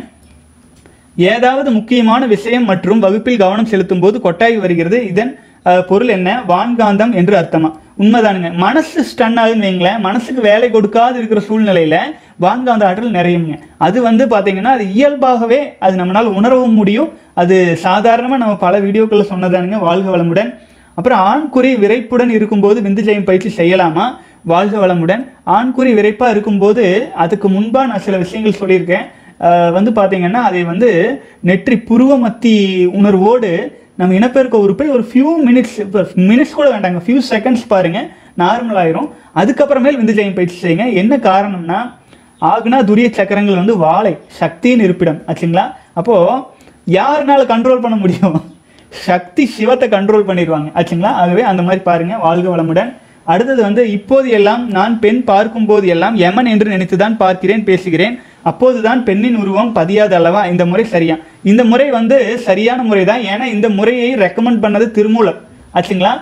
ஏதாவது முக்கியமான விஷயம் மற்றும் வகுப்பில் கவனம் செலுத்தும் போது கொட்டாய் வருகிறது. இதன் பொருள் என்ன? வான்காந்தம் என்று அர்த்தமா? உண்மைதானுங்க. மனசு ஸ்டன் ஆகுன்னு வைங்களேன், மனசுக்கு வேலை கொடுக்காது இருக்கிற சூழ்நிலையில வான்காந்த ஆற்றல் நிறையுங்க. அது வந்து பார்த்தீங்கன்னா அது இயல்பாகவே அது நம்மளால் உணரவும் முடியும். அது சாதாரணமாக நம்ம பல வீடியோக்களில் சொன்னதானுங்க. வாழ்க வளமுடன். அப்புறம் ஆண்குறி விரைப்புடன் இருக்கும்போது விந்துஜயம் பயிற்சி செய்யலாமா? வாழ்க வளமுடன். ஆண்குறி விரைப்பாக இருக்கும்போது அதுக்கு முன்பாக நான் சில விஷயங்கள் சொல்லியிருக்கேன். வந்து பார்த்தீங்கன்னா அதை வந்து நெற்றி புருவ மத்தி உணர்வோடு நம்ம இனப்பெருக்க உறுப்பை ஒரு மினிட்ஸ் கூட வேண்டாங்க, ஃபியூ செகண்ட்ஸ் பாருங்க, நார்மல் ஆயிரும். அதுக்கப்புறமேல் விந்துஜயம் பயிற்சி செய்யுங்க. என்ன காரணம்னா ஆக்னா துரிய சக்கரங்கள் வந்து வாழை சக்தியின் இருப்பிடம் ஆச்சுங்களா. அப்போ யாருனால கண்ட்ரோல் பண்ண முடியும்? சக்தி சிவத்தை கண்ட்ரோல் பண்ணிடுவாங்க ஆச்சுங்களா. ஆகவே அந்த மாதிரி பாருங்க. வாழ்க வளமுடன். அடுத்தது வந்து இப்போது எல்லாம் நான் பெண் பார்க்கும் போது எல்லாம் யமன் என்று நினைத்துதான் பார்க்கிறேன், பேசுகிறேன். அப்போதுதான் பெண்ணின் உருவம் பதியாது அல்லவா? இந்த முறை சரியா? இந்த முறை வந்து சரியான முறை தான். ஏன்னா இந்த முறையை ரெக்கமெண்ட் பண்ணது திருமூலர் ஆச்சுங்களா.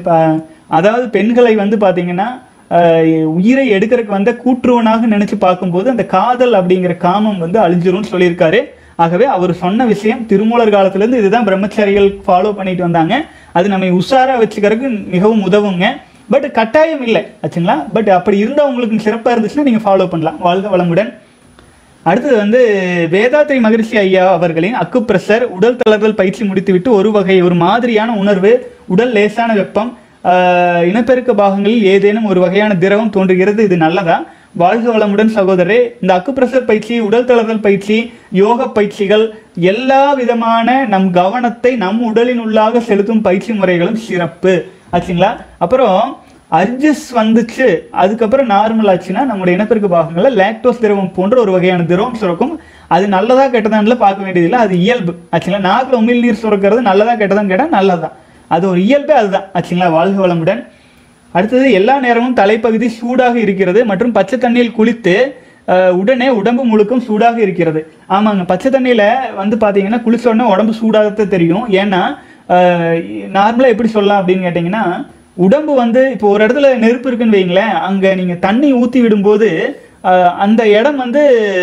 அதாவது பெண்களை வந்து பார்த்தீங்கன்னா உயிரை எடுக்கிறதுக்கு வந்த கூற்றுவனாக நினைச்சு பார்க்கும்போது அந்த காதல் அப்படிங்கிற காமம் வந்து அழிஞ்சிரும்னு சொல்லியிருக்காரு. ஆகவே அவர் சொன்ன விஷயம் திருமூலர் காலத்திலேருந்து இதுதான் பிரம்மச்சாரிகள் ஃபாலோ பண்ணிட்டு வந்தாங்க. அது நம்ம உஷாராக வச்சுக்கிறதுக்கு மிகவும் உதவுங்க. பட் கட்டாயம் இல்லை ஆச்சுங்களா. பட் அப்படி இருந்தால் உங்களுக்கு சிறப்பாக இருந்துச்சுன்னா நீங்கள் ஃபாலோ பண்ணலாம். வாழ்க வளமுடன். அடுத்தது வந்து வேதாத்ரி மகரிஷி ஐயா அவர்களின் அக்குப்ரெஷர் உடல் தளர்தல் பயிற்சி முடித்துவிட்டு ஒரு மாதிரியான உணர்வு, உடல் லேசான வெப்பம், இனப்பெருக்க பாகங்களில் ஏதேனும் ஒரு வகையான திரவம் தோன்றுகிறது. இது நல்லதா? வாழ்க வளமுடன் சகோதரே. இந்த அக்குப்ரெஷர் பயிற்சி, உடல் தளர்தல் பயிற்சி, யோக பயிற்சிகள், எல்லா விதமான நம் கவனத்தை நம் உடலின் உள்ளாக செலுத்தும் பயிற்சி முறைகளும் சிறப்பு ஆச்சுங்களா. அப்புறம் அர்ஜஸ் வந்துச்சு அதுக்கப்புறம் நார்மல் ஆச்சுன்னா நம்முடைய இனப்பெருக்க பாகங்கள்ல லாக்டோஸ் திரவம் போன்ற ஒரு வகையான திரவம் சுரக்கும். அது நல்லதா கெட்டதான்ல பார்க்க வேண்டியதில்லை, அது இயல்பு ஆச்சுங்களா. நாக்கில் உமிழ்நீர் சுரக்கிறது நல்லதா கெட்டதான்னு கேட்டால் நல்லதான், அது ஒரு இயல்பே அதுதான் ஆச்சுங்களா. வாழ்க வளமுடன். அடுத்தது, எல்லா நேரமும் தலைப்பகுதி சூடாக இருக்கிறது மற்றும் பச்சை தண்ணியில் குளித்து உடனே உடம்பு முழுக்கும் சூடாக இருக்கிறது. ஆமாங்க, பச்சை தண்ணியில் வந்து பார்த்தீங்கன்னா குளிச்ச உடனே உடம்பு சூடாகத்தான் தெரியும். ஏன்னா நார்மலாக எப்படி சொல்லலாம் அப்படின்னு கேட்டிங்கன்னா, உடம்பு வந்து இப்போ ஒரு இடத்துல நெருப்பு இருக்குன்னு வைங்களேன், அங்கே நீங்கள் தண்ணி ஊற்றி விடும்போது அந்த இடம் வந்து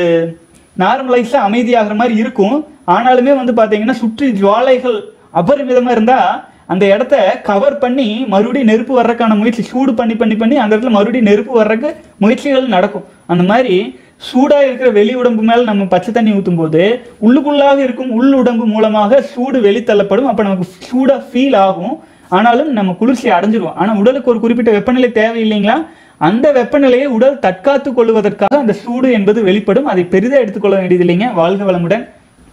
நார்மலைஸாக அமைதியாகிற மாதிரி இருக்கும். ஆனாலுமே வந்து பார்த்தீங்கன்னா சுற்றி ஜுவாலைகள் அபரிமிதமாக இருந்தால் அந்த இடத்த கவர் பண்ணி மறுபடியும் நெருப்பு வர்றதுக்கான முயற்சி, சூடு பண்ணி பண்ணி பண்ணி அந்த இடத்துல மறுபடியும் நெருப்பு வர்றதுக்கு முயற்சிகள் நடக்கும். அந்த மாதிரி சூடாக இருக்கிற வெளி உடம்பு மேலே நம்ம பச்சை தண்ணி ஊற்றும் போது உள்ளுக்குள்ளாக இருக்கும் உள் உடம்பு மூலமாக சூடு வெளித்தள்ளப்படும். அப்போ நமக்கு சூடாக ஃபீல் ஆகும், ஆனாலும் நம்ம குளிர்ச்சி அடைஞ்சிருவோம். ஆனால் உடலுக்கு ஒரு குறிப்பிட்ட வெப்பநிலை தேவை இல்லைங்களா, அந்த வெப்பநிலையை உடல் தற்காத்து கொள்வதற்காக அந்த சூடு என்பது வெளிப்படும். அதை பெரிதாக எடுத்துக்கொள்ள வேண்டியது இல்லைங்க. வாழ்க வளமுடன்.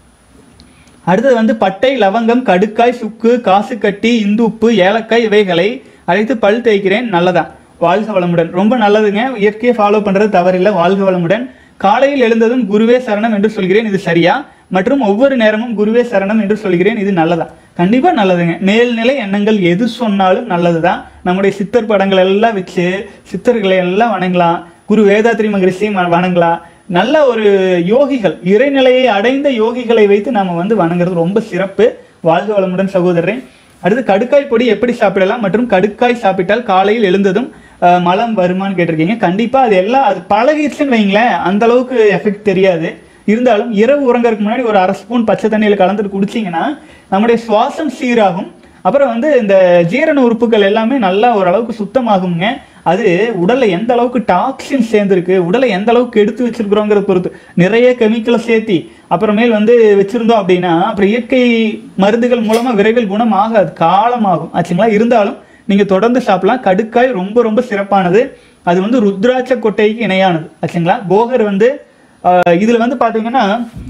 அடுத்தது வந்து பட்டை, லவங்கம், கடுக்காய், சுக்கு, காசுக்கட்டி, இந்து உப்பு, ஏலக்காய் இவைகளை அரைத்து பல் தேய்க்கிறேன். நல்லதான். வாழ்க வளமுடன். ரொம்ப நல்லதுங்க, இயற்கையை ஃபாலோ பண்ணுறது தவறில்லை. வாழ்க வளமுடன். காலையில் எழுந்ததும் குருவே சரணம் என்று சொல்கிறேன், இது சரியா? மற்றும் ஒவ்வொரு நேரமும் குருவே சரணம் என்று சொல்கிறேன், இது நல்லதா? கண்டிப்பாக நல்லதுங்க. மேல்நிலை எண்ணங்கள் எது சொன்னாலும் நல்லது தான். நம்முடைய சித்தர் படங்கள் எல்லாம் வச்சு சித்தர்களை எல்லாம் வணங்கலாம், குரு வேதாத்ரி மகரிஷியும் வணங்கலாம். நல்ல ஒரு யோகிகள், இறைநிலையை அடைந்த யோகிகளை வைத்து நாம் வந்து வணங்குறது ரொம்ப சிறப்பு. வாழ்க வளமுடன் சகோதரரே. அடுத்து, கடுக்காய் பொடி எப்படி சாப்பிடலாம் மற்றும் கடுக்காய் சாப்பிட்டால் காலையில் எழுந்ததும் மலம் வருமானு கேட்டிருக்கீங்க. கண்டிப்பாக அது எல்லாம் அது பழகிடுச்சுன்னு வைங்களேன், அந்த அளவுக்கு எஃபெக்ட் தெரியாது. இருந்தாலும் இரவு உறங்கறதுக்கு முன்னாடி ஒரு அரை ஸ்பூன் பச்சை தண்ணியில் கலந்துட்டு குடிச்சிங்கன்னா நம்முடைய சுவாசம் சீராகும். அப்புறம் வந்து இந்த ஜீரண உறுப்புகள் எல்லாமே நல்லா ஓரளவுக்கு சுத்தமாகுங்க. அது உடலில் எந்த அளவுக்கு டாக்ஸின் சேர்ந்துருக்கு, உடலை எந்த அளவுக்கு எடுத்து வச்சிருக்கிறோங்கிறத பொறுத்து. நிறைய கெமிக்கலை சேர்த்தி அப்புறமேல் வந்து வச்சுருந்தோம் அப்படின்னா அப்புறம் இயற்கை மருந்துகள் மூலமாக விரைவில் குணம் ஆகாது, காலமாகும் ஆச்சுங்களா. இருந்தாலும் நீங்கள் தொடர்ந்து சாப்பிடலாம். கடுக்காய் ரொம்ப ரொம்ப சிறப்பானது. அது வந்து ருத்ராட்ச கொட்டைக்கு இணையானது ஆச்சுங்களா. போகர் வந்து இதில் வந்து பார்த்தீங்கன்னா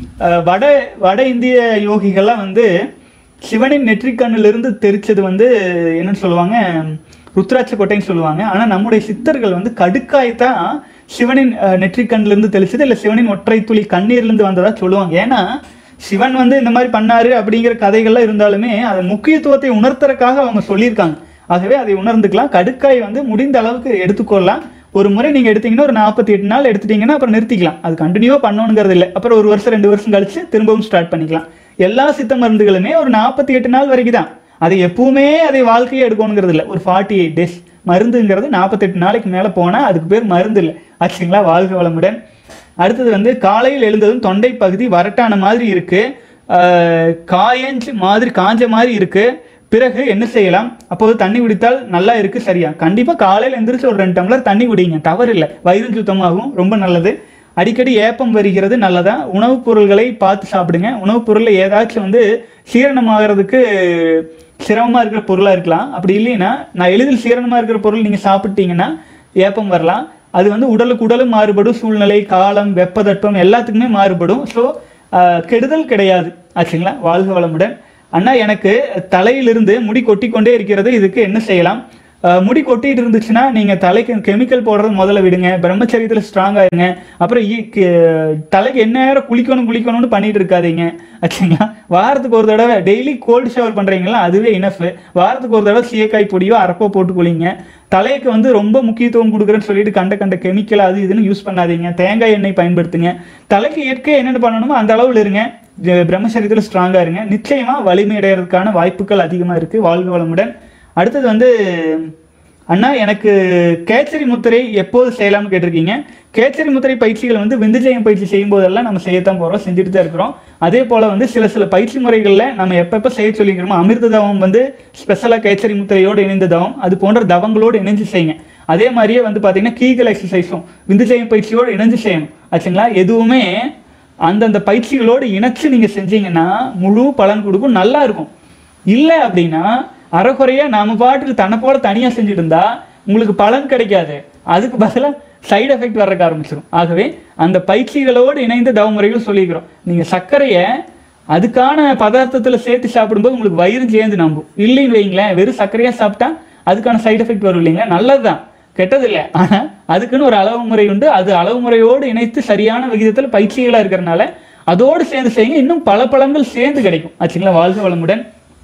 வட இந்திய யோகிகள்லாம் வந்து சிவனின் நெற்றிக்கண்ணிலிருந்து தெரிச்சது வந்து என்னன்னு சொல்லுவாங்க, ருத்ராட்ச கொட்டைன்னு சொல்லுவாங்க. ஆனால் நம்முடைய சித்தர்கள் வந்து கடுக்காய் தான் சிவனின் நெற்றிக்கண்ணிலிருந்து தெளிச்சது, இல்லை சிவனின் ஒற்றை துளி கண்ணீர்லேருந்து வந்ததா சொல்லுவாங்க. ஏன்னா சிவன் வந்து இந்த மாதிரி பண்ணாரு அப்படிங்கிற கதைகள்லாம் இருந்தாலுமே அதன் முக்கியத்துவத்தை உணர்த்துறதுக்காக அவங்க சொல்லியிருக்காங்க. ஆகவே அதை உணர்ந்துக்கலாம். கடுக்காய் வந்து முடிந்த அளவுக்கு எடுத்துக்கொள்ளலாம். ஒரு முறை நீங்கள் எடுத்தீங்கன்னா ஒரு 48 நாள் எடுத்துட்டீங்கன்னா அப்புறம் நிறுத்திக்கலாம். அது கண்டினியூவாக பண்ணணுங்கிறது இல்லை. அப்புறம் 1 வருஷம் 2 வருஷம் கழிச்சு திரும்பவும் ஸ்டார்ட் பண்ணிக்கலாம். எல்லா சித்த மருந்துகளுமே ஒரு 48 நாள் வரைக்கும் தான். அதை எப்பவுமே அதை வாழ்க்கையை எடுக்கணுங்கிறது இல்லை. ஒரு 48 days மருந்துங்கிறது 48 நாளைக்கு மேலே போனால் அதுக்கு பேர் மருந்து இல்லை ஆச்சுங்களா. வாழ்க வளமுடன். அடுத்தது வந்து காலையில் எழுந்ததும் தொண்டை பகுதி வரட்டான மாதிரி இருக்கு, காஞ்ச மாதிரி இருக்கு, பிறகு என்ன செய்யலாம்? அப்போது தண்ணி குடித்தால் நல்லா இருக்கு, சரியா? கண்டிப்பாக காலையில் எந்திரிச்சு ஒரு 2 டம்ளர் தண்ணி குடிங்க, தவறு இல்லை. வயிறு சுத்தமாகும், ரொம்ப நல்லது. அடிக்கடி ஏப்பம் வருகிறது, நல்லதா. உணவுப் பொருள்களை பார்த்து சாப்பிடுங்க. உணவுப் பொருளில் ஏதாச்சும் வந்து சீரணமாகிறதுக்கு சிரமமாக இருக்கிற பொருளாக இருக்கலாம். அப்படி இல்லைன்னா நான் எளிதில் சீரணமாக இருக்கிற பொருள் நீங்கள் சாப்பிட்டீங்கன்னா ஏப்பம் வரலாம். அது வந்து உடலுக்கு உடலும் மாறுபடும், சூழ்நிலை, காலம், வெப்பதட்பம் எல்லாத்துக்குமே மாறுபடும். ஸோ கெடுதல் கிடையாது ஆச்சுங்களா. வாழ்க வளமுடன். அண்ணா, எனக்கு தலையிலிருந்து முடி கொட்டிக்கொண்டே இருக்கிறது, இதுக்கு என்ன செய்யலாம்? முடி கொட்டிட்டு இருந்துச்சுன்னா நீங்கள் தலைக்கு கெமிக்கல் போடுறது முதல்ல விடுங்க. பிரம்மச்சரியத்தில் ஸ்ட்ராங்காக இருங்க. அப்புறம் தலைக்கு என்ன நேரம் குளிக்கணும்னு பண்ணிட்டு இருக்காதீங்க ஆச்சுங்களா. வாரத்துக்கு ஒரு தடவை டெய்லி கோல்டு ஷவர் பண்ணுறீங்களா, அதுவே இனஃப். வாரத்துக்கு ஒரு தடவை சீயக்காய் பொடியோ அரப்போ போட்டு குளிங்க. தலைக்கு வந்து ரொம்ப முக்கியத்துவம் கொடுக்குறேன்னு சொல்லிட்டு கண்ட கெமிக்கல் அது இதுன்னு யூஸ் பண்ணாதீங்க. தேங்காய் எண்ணெய் பயன்படுத்துங்க. தலைக்கு இயற்கை என்னென்ன பண்ணணுமோ அந்த அளவில் இருங்க. பிரம்மச்சரியத்தில் ஸ்ட்ராங்காக இருங்க. நிச்சயமாக வலிமை அடைகிறதுக்கான வாய்ப்புகள் அதிகமாக இருக்குது. வாழ்க வளமுடன். அடுத்தது வந்து, அண்ணா எனக்கு கேச்சரி முத்திரை எப்போது செய்யலாம்னு கேட்டிருக்கீங்க. கேச்சரி முத்திரை பயிற்சிகள் வந்து விந்துஜயம் பயிற்சி செய்யும் போதெல்லாம் நம்ம செய்யத்தான் போகிறோம், செஞ்சுட்டு தான் இருக்கிறோம். அதே போல் வந்து சில பயிற்சி முறைகளில் நம்ம எப்போ செய்ய சொல்லிக்கிறோமோ, அமிர்த தவம் வந்து ஸ்பெஷலாக கேச்சரி முத்திரையோடு இணைந்த தவம், அது போன்ற தவங்களோடு இணைஞ்சு செய்யுங்க. அதே மாதிரியே வந்து பார்த்தீங்கன்னா கீகல் எக்ஸசைஸும் விந்துஜயம் பயிற்சியோடு இணைஞ்சு செய்யணும் ஆச்சுங்களா. எதுவுமே அந்தந்த பயிற்சிகளோடு இணைச்சு நீங்கள் செஞ்சீங்கன்னா முழு பலன் கொடுக்கும், நல்லா இருக்கும். இல்லை அப்படின்னா அரைக்குறையா நாம பாட்டுக்கு தன்னை போல தனியாக செஞ்சுட்டு இருந்தா உங்களுக்கு பலன் கிடைக்காது, அதுக்கு பதிலாக சைடு எஃபெக்ட் வர்றக்க ஆரம்பிச்சிடும். ஆகவே அந்த பயிற்சிகளோடு இணைந்த தவமுறைகள் சொல்லிக்கிறோம். நீங்கள் சர்க்கரையை அதுக்கான பதார்த்தத்தில் சேர்த்து சாப்பிடும்போது உங்களுக்கு வயிறு சேர்ந்து நம்பும். இல்லைன்னு வைங்களேன், வெறும் சர்க்கரையாக சாப்பிட்டா அதுக்கான சைடு எஃபெக்ட் வரும் இல்லைங்களா. நல்லது தான், கெட்டது இல்லை. ஆனால் அதுக்குன்னு ஒரு அளவு முறை உண்டு. அது அளவு முறையோடு இணைத்து சரியான விகிதத்தில் பயிற்சிகளாக இருக்கிறனால அதோடு சேர்ந்து செய்யுங்க, இன்னும் பல பலங்கள் சேர்ந்து கிடைக்கும் ஆச்சுங்களா. வாழ்க வளமுடன்.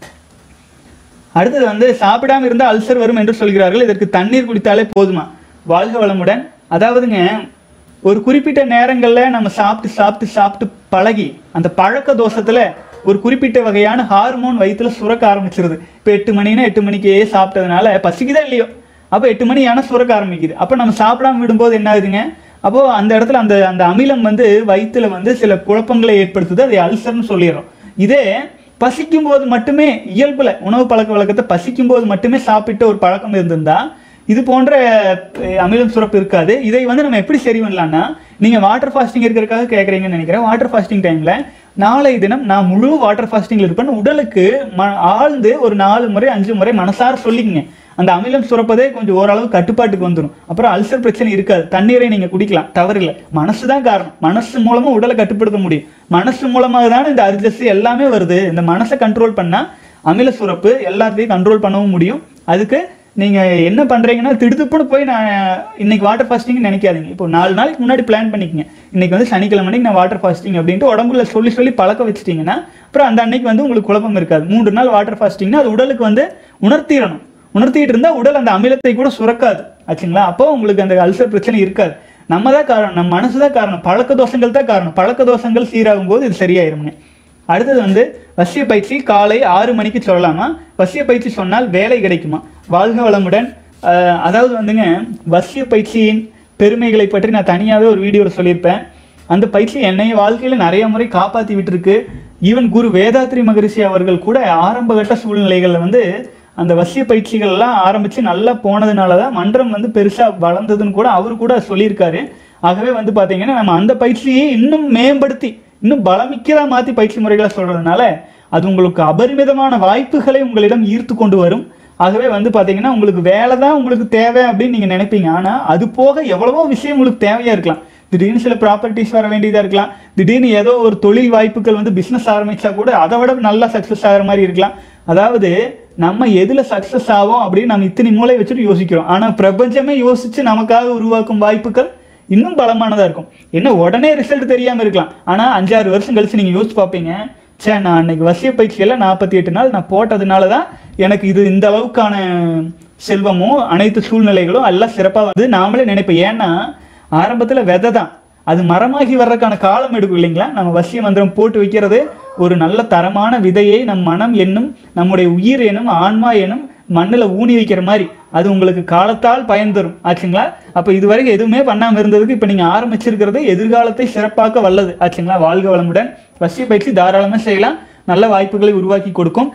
அடுத்தது வந்து சாப்பிடாம இருந்தால் அல்சர் வரும் என்று சொல்கிறார்கள், இதற்கு தண்ணீர் குடித்தாலே போதுமா? வாழ்க வளமுடன். அதாவதுங்க, ஒரு குறிப்பிட்ட நேரங்களில் நம்ம சாப்பிட்டு சாப்பிட்டு சாப்பிட்டு பழகி அந்த பழக்க தோஷத்தில் ஒரு குறிப்பிட்ட வகையான ஹார்மோன் வயிற்றுல சுரக்க ஆரம்பிச்சிருது. இப்போ 8 மணினா 8 மணிக்கே சாப்பிட்டதுனால பசிக்குதா இல்லையோ, அப்போ 8 மணி ஆனால் சுரக்க ஆரம்பிக்குது. அப்போ நம்ம சாப்பிடாம விடும்போது என்ன ஆகுதுங்க, அப்போது அந்த இடத்துல அந்த அந்த அமிலம் வந்து வயிற்றுல வந்து சில குழப்பங்களை ஏற்படுத்துது, அதை அல்சர்னு சொல்லிடுறோம். இதே பசிக்கும் போது மட்டுமே இயல்புல உணவு பழக்க வழக்கத்தை பசிக்கும் போது மட்டுமே சாப்பிட்டு ஒரு பழக்கம் இருந்திருந்தா இது போன்ற அமிலம் சுரப்பு இருக்காது. இதை வந்து நம்ம எப்படி சரி பண்ணலாம்னா, நீங்கள் வாட்டர் ஃபாஸ்டிங் இருக்கிறதுக்காக கேட்குறீங்கன்னு நினைக்கிறேன். வாட்டர் ஃபாஸ்டிங் டைமில் நாளைய தினம் நான் முழு வாட்டர் ஃபாஸ்டிங்கில் இருப்பேன், உடலுக்கு ஆழ்ந்து ஒரு 4 முறை 5 முறை மனசார சொல்லிக்கங்க. அந்த அமிலம் சுரப்பதே கொஞ்சம் ஓரளவு கட்டுப்பாட்டுக்கு வந்துடும். அப்புறம் அல்சர் பிரச்சனை இருக்காது. தண்ணீரை நீங்கள் குடிக்கலாம், தவறில்லை. மனசு தான் காரணம். மனசு மூலமாக உடலை கட்டுப்படுத்த முடியும். மனசு மூலமாக தான் இந்த அர்ஜஸ் எல்லாமே வருது. இந்த மனசை கண்ட்ரோல் பண்ணால் அமில சுரப்பு எல்லாத்தையும் கண்ட்ரோல் பண்ணவும் முடியும். அதுக்கு நீங்கள் என்ன பண்ணுறீங்கன்னா, திடுத்துப்புன்னு போய் நான் இன்னைக்கு வாட்டர் ஃபாஸ்டிங் நினைக்காதீங்க. இப்போ 4 நாளைக்கு முன்னாடி பிளான் பண்ணிக்கங்க. இன்னைக்கு வந்து சனிக்கிழமை நான் வாட்டர் ஃபாஸ்டிங் அப்படின்ட்டு உடம்புல சொல்லி சொல்லி பழக்க வச்சுட்டிங்கன்னா அப்புறம் அந்த அன்னைக்கு வந்து உங்களுக்கு குழப்பம் இருக்காது. 3 நாள் வாட்டர் ஃபாஸ்டிங்னா அது உடலுக்கு வந்து உணர்த்திட்டு இருந்தால் உடல் அந்த அமிலத்தை கூட சுரக்காது ஆச்சுங்களா. அப்போ உங்களுக்கு அந்த அல்சர் பிரச்சனை இருக்காது. நம்ம தான் காரணம், நம்ம மனசு தான் காரணம், பழக்க தோஷங்கள் தான் காரணம். பழக்க தோஷங்கள் சீராகும் போது இது சரியாயிருங்க. அடுத்தது வந்து வசிய பயிற்சி காலை 6 மணிக்கு சொல்லலாமா? வசிய பயிற்சி சொன்னால் வேலை கிடைக்குமா? வாழ்க வளமுடன். அதாவது வந்துங்க, வசிய பயிற்சியின் பெருமைகளை பற்றி நான் தனியாகவே ஒரு வீடியோவில் சொல்லியிருப்பேன். அந்த பயிற்சி என்னைய வாழ்க்கையில் நிறைய முறை காப்பாற்றி விட்டுருக்கு. ஈவன் குரு வேதாத்ரி மகரிஷி அவர்கள் கூட ஆரம்பகட்ட சூழ்நிலைகளில் வந்து அந்த வசிய பயிற்சிகள்லாம் ஆரம்பித்து நல்லா போனதுனால தான் மன்றம் வந்து பெருசாக வளர்ந்ததுன்னு கூட அவர் கூட சொல்லியிருக்காரு. ஆகவே வந்து பார்த்தீங்கன்னா நம்ம அந்த பயிற்சியை இன்னும் மேம்படுத்தி இன்னும் பலமிக்கதாக மாற்றி பயிற்சி முறைகளை சொல்கிறதுனால அது உங்களுக்கு அபரிமிதமான வாய்ப்புகளை உங்களிடம் ஈர்த்து கொண்டு வரும். ஆகவே வந்து பார்த்தீங்கன்னா உங்களுக்கு வேலை தான் உங்களுக்கு தேவை அப்படின்னு நீங்கள் நினைப்பீங்க. ஆனால் அது போக எவ்வளவோ விஷயம் உங்களுக்கு தேவையாக இருக்கலாம். திடீர்னு சில ப்ராப்பர்ட்டிஸ் வர வேண்டியதாக இருக்கலாம். திடீர்னு ஏதோ ஒரு தொழில் வாய்ப்புகள் வந்து பிஸ்னஸ் ஆரம்பித்தா கூட அதை விட நல்லா சக்ஸஸ் ஆகிற மாதிரி இருக்கலாம். அதாவது நம்ம எதில் சக்ஸஸ் ஆகும் அப்படின்னு நம்ம இத்தனை மூளை வச்சுட்டு யோசிக்கிறோம். ஆனால் பிரபஞ்சமே யோசித்து நமக்காக உருவாக்கும் வாய்ப்புகள் இன்னும் பலமானதாக இருக்கும். என்ன உடனே ரிசல்ட் தெரியாமல் இருக்கலாம். ஆனால் 5-6 வருஷம் கழிச்சு நீங்கள் யோசிச்சு பார்ப்பீங்க, சே நான் அன்னைக்கு வசிய பயிற்சியில் 48 நாள் நான் போட்டதுனால தான் எனக்கு இது இந்த அளவுக்கான செல்வமும் அனைத்து சூழ்நிலைகளும் எல்லாம் சிறப்பாக வந்து நாமளே நினைப்போம். ஏன்னா ஆரம்பத்தில் விதை தான், அது மரமாகி வர்றதுக்கான காலம் எடுக்கும் இல்லைங்களா. நம்ம வசிய மந்திரம் போட்டு வைக்கிறது ஒரு நல்ல தரமான விதையை நம் மனம் என்னும் நம்முடைய உயிர் எனும் ஆன்மா எனும் மண்ணில் ஊனி வைக்கிற மாதிரி அது உங்களுக்கு காலத்தால் பயன் தரும் ஆச்சுங்களா. அப்போ இதுவரைக்கும் எதுவுமே பண்ணாமல் இருந்ததுக்கு இப்போ நீங்கள் ஆரம்பிச்சிருக்கிறது எதிர்காலத்தை சிறப்பாக்க வல்லது ஆச்சுங்களா. வாழ்க வளமுடன். வசிய பயிற்சி தாராளமாக செய்யலாம், நல்ல வாய்ப்புகளை உருவாக்கி கொடுக்கும்.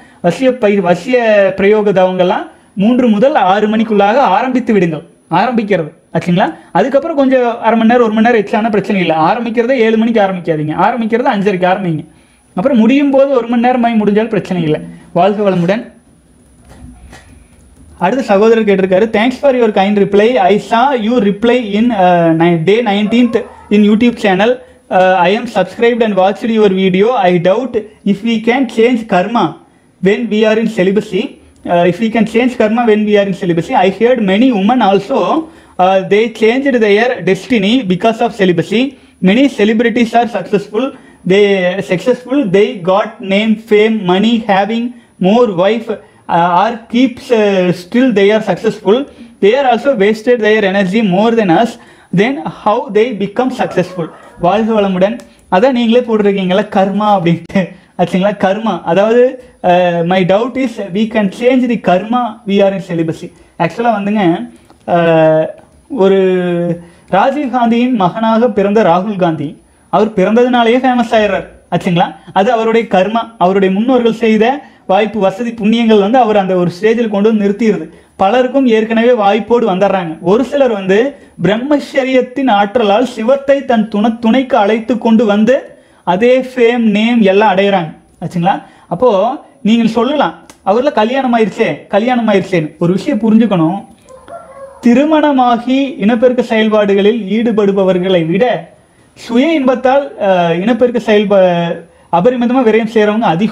வசிய பிரயோக தவங்கள்லாம் 3 முதல் 6 மணிக்குள்ளாக ஆரம்பித்து விடுங்கள். ஆரம்பிக்கிறது ஆச்சுங்களா. அதுக்கப்புறம் கொஞ்சம் அரை மணி நேரம் 1 மணி நேரம் எக்ஸ்ட்ரான பிரச்சனை இல்லை. ஆரம்பிக்கிறதே 7 மணிக்கு ஆரம்பிக்காதீங்க, ஆரம்பிக்கிறது 5:30க்கு ஆரம்பிங்க. அப்புறம் முடியும் போது 1 மணி நேரமாகி முடிஞ்சாலும் பிரச்சனை இல்லை. வாழ்க வளமுடன். அடுத்த சகோதரர் கேட்டிருக்காரு, thanks for your kind reply. I saw you reply in day 19th in YouTube channel. I am subscribed and watched your video. I doubt if we can change karma when we are in celibacy. If we can change karma when we are in celibacy. I heard many women also they changed their destiny because of celibacy. Many celebrities are successful. They got name, fame, money, having more wife or keeps still they are successful. They are also wasted their energy more than us. Then how they become successful? வாழ்க வளமுடன். அதான் நீங்களே போட்டிருக்கீங்களா கர்மா அப்படின்ட்டு ஆச்சுங்களா. கர்மா அதாவது my doubt is we can change the karma we are in celibacy. ஆக்சுவலாக வந்துங்க, ஒரு ராஜீவ் காந்தியின் மகனாக பிறந்த ராகுல் காந்தி அவர் பிறந்ததுனாலேயே ஃபேமஸ் ஆயிடுறார் ஆச்சுங்களா. அது அவருடைய கர்மா, அவருடைய முன்னோர்கள் செய்த வாய்ப்பு வசதி புண்ணியங்கள் வந்து அவர் அந்த ஒரு ஸ்டேஜில் கொண்டு வந்து நிறுத்திடுது. பலருக்கும் ஏற்கனவே வாய்ப்போடு வந்துடுறாங்க. ஒரு சிலர் வந்து பிரம்மச்சரியத்தின் ஆற்றலால் சிவத்தை தன் துணைக்கு அழைத்து கொண்டு வந்து அதே ஃபேம் நேம் எல்லாம் அடையிறாங்க ஆச்சுங்களா. அப்போது நீங்கள் சொல்லலாம் அவரில் கல்யாணம் ஆயிடுச்சேன்னு. ஒரு விஷயம் புரிஞ்சுக்கணும், திருமணமாகி இனப்பெருக்க செயல்பாடுகளில் ஈடுபடுபவர்களை விட சுய இன்பத்தால் இனப்பெருக்க அபரிமிதமாக விரயம் செய்கிறவங்க அதிகம்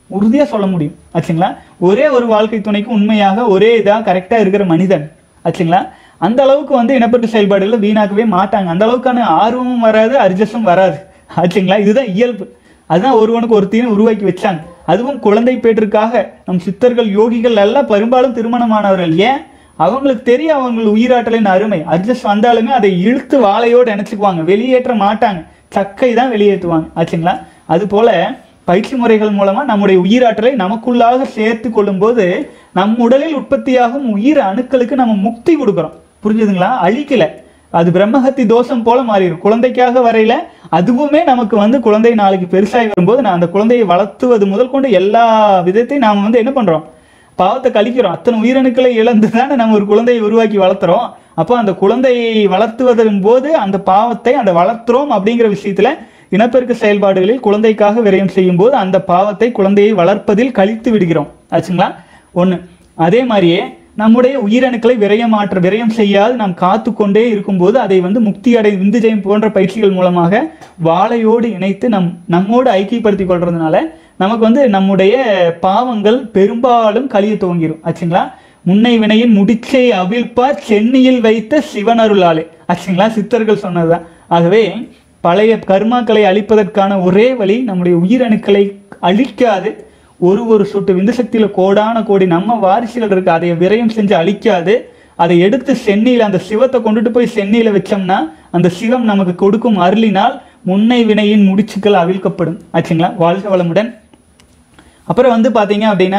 உறுதியாக சொல்ல முடியும் ஆச்சுங்களா. ஒரே ஒரு வாழ்க்கை துணைக்கு உண்மையாக ஒரே இதாக கரெக்டாக இருக்கிற மனிதன் ஆச்சுங்களா, அந்த அளவுக்கு வந்து இனப்பெருக்க செயல்பாடுகளை வீணாக்கவே மாட்டாங்க. அந்த அளவுக்கான ஆர்வமும் வராது, அட்ஜஸ்டும் வராது ஆச்சுங்களா. இதுதான் இயல்பு. அதுதான் ஒருவனுக்கு ஒருத்தையும் உருவாக்கி வச்சாங்க. அதுவும் குழந்தை பேற்றுக்காக நம் சித்தர்கள் யோகிகள் எல்லாம் பெரும்பாலும் திருமணமானவர்கள். ஏன்? அவங்களுக்கு தெரியும் அவங்கள் உயிராற்றலின் அருமை. அட்ஜஸ்ட் வந்தாலுமே அதை இழுத்து வாழையோடு நினைச்சுக்குவாங்க, வெளியேற்ற மாட்டாங்க, சக்கை தான் வெளியேற்றுவாங்க ஆச்சுங்களா. அதுபோல பயிற்சி முறைகள் மூலமா நம்முடைய உயிராற்றலை நமக்குள்ளாக சேர்த்து கொள்ளும் போது நம் உடலில் உற்பத்தியாகும் உயிர் அணுக்களுக்கு நம்ம முக்தி கொடுக்குறோம். புரிஞ்சுதுங்களா? அழிக்கல. அது பிரம்மஹத்தி தோஷம் போல மாறிடும். குழந்தைக்காக வரையில அதுவுமே நமக்கு வந்து குழந்தை நாளைக்கு பெருசாகி வரும்போது நான் அந்த குழந்தையை வளர்த்துவது முதல் கொண்டு எல்லா விதத்தையும் நாம் வந்து என்ன பண்றோம், பாவத்தை கழிக்கிறோம். அத்தனை உயிரணுக்களை இழந்து தானே நம்ம ஒரு குழந்தையை உருவாக்கி வளர்த்துறோம். அப்போ அந்த குழந்தையை வளர்த்துவதன் போது அந்த பாவத்தை அந்த வளர்த்துறோம் அப்படிங்கிற விஷயத்துல இனப்பெருக்க செயல்பாடுகளில் குழந்தைக்காக விரயம் செய்யும் போது அந்த பாவத்தை குழந்தையை வளர்ப்பதில் கழித்து விடுகிறோம் ஆச்சுங்களா. ஒன்று. அதே மாதிரியே நம்முடைய உயிரணுக்களை விரயம் செய்யாது நாம் காத்து கொண்டே இருக்கும்போது அதை வந்து முக்தி அடை விந்துஜயம் போன்ற பயிற்சிகள் மூலமாக வாழையோடு இணைத்து நம்மோடு ஐக்கியப்படுத்தி கொள்றதுனால நமக்கு வந்து நம்முடைய பாவங்கள் பெரும்பாலும் கழிய துவங்கிடும் ஆச்சுங்களா. முன்னை வினையின் முடிச்சை அவிழ்ப்பார் சென்னியில் வைத்த சிவனருளாலே ஆச்சுங்களா, சித்தர்கள் சொன்னதுதான். ஆகவே பழைய கர்மாக்களை அழிப்பதற்கான ஒரே வழி நம்முடைய உயிரணுக்களை அழிக்காது ஒரு சொட்டு விந்து சக்தியில கோடான கோடி நம்ம வாரிசுகள் இருக்கு, அதை விரயம் செஞ்சு அழிக்காது அதை எடுத்து சென்னியில் அந்த சிவத்தை கொண்டுட்டு போய் சென்னியில வச்சோம்னா அந்த சிவம் நமக்கு கொடுக்கும் அருளினால் முன்னை வினையின் முடிச்சுக்கள் அவிழ்க்கப்படும் ஆச்சுங்களா. வாழ்க வளமுடன். அப்புறம் வந்து பார்த்தீங்க அப்படின்னா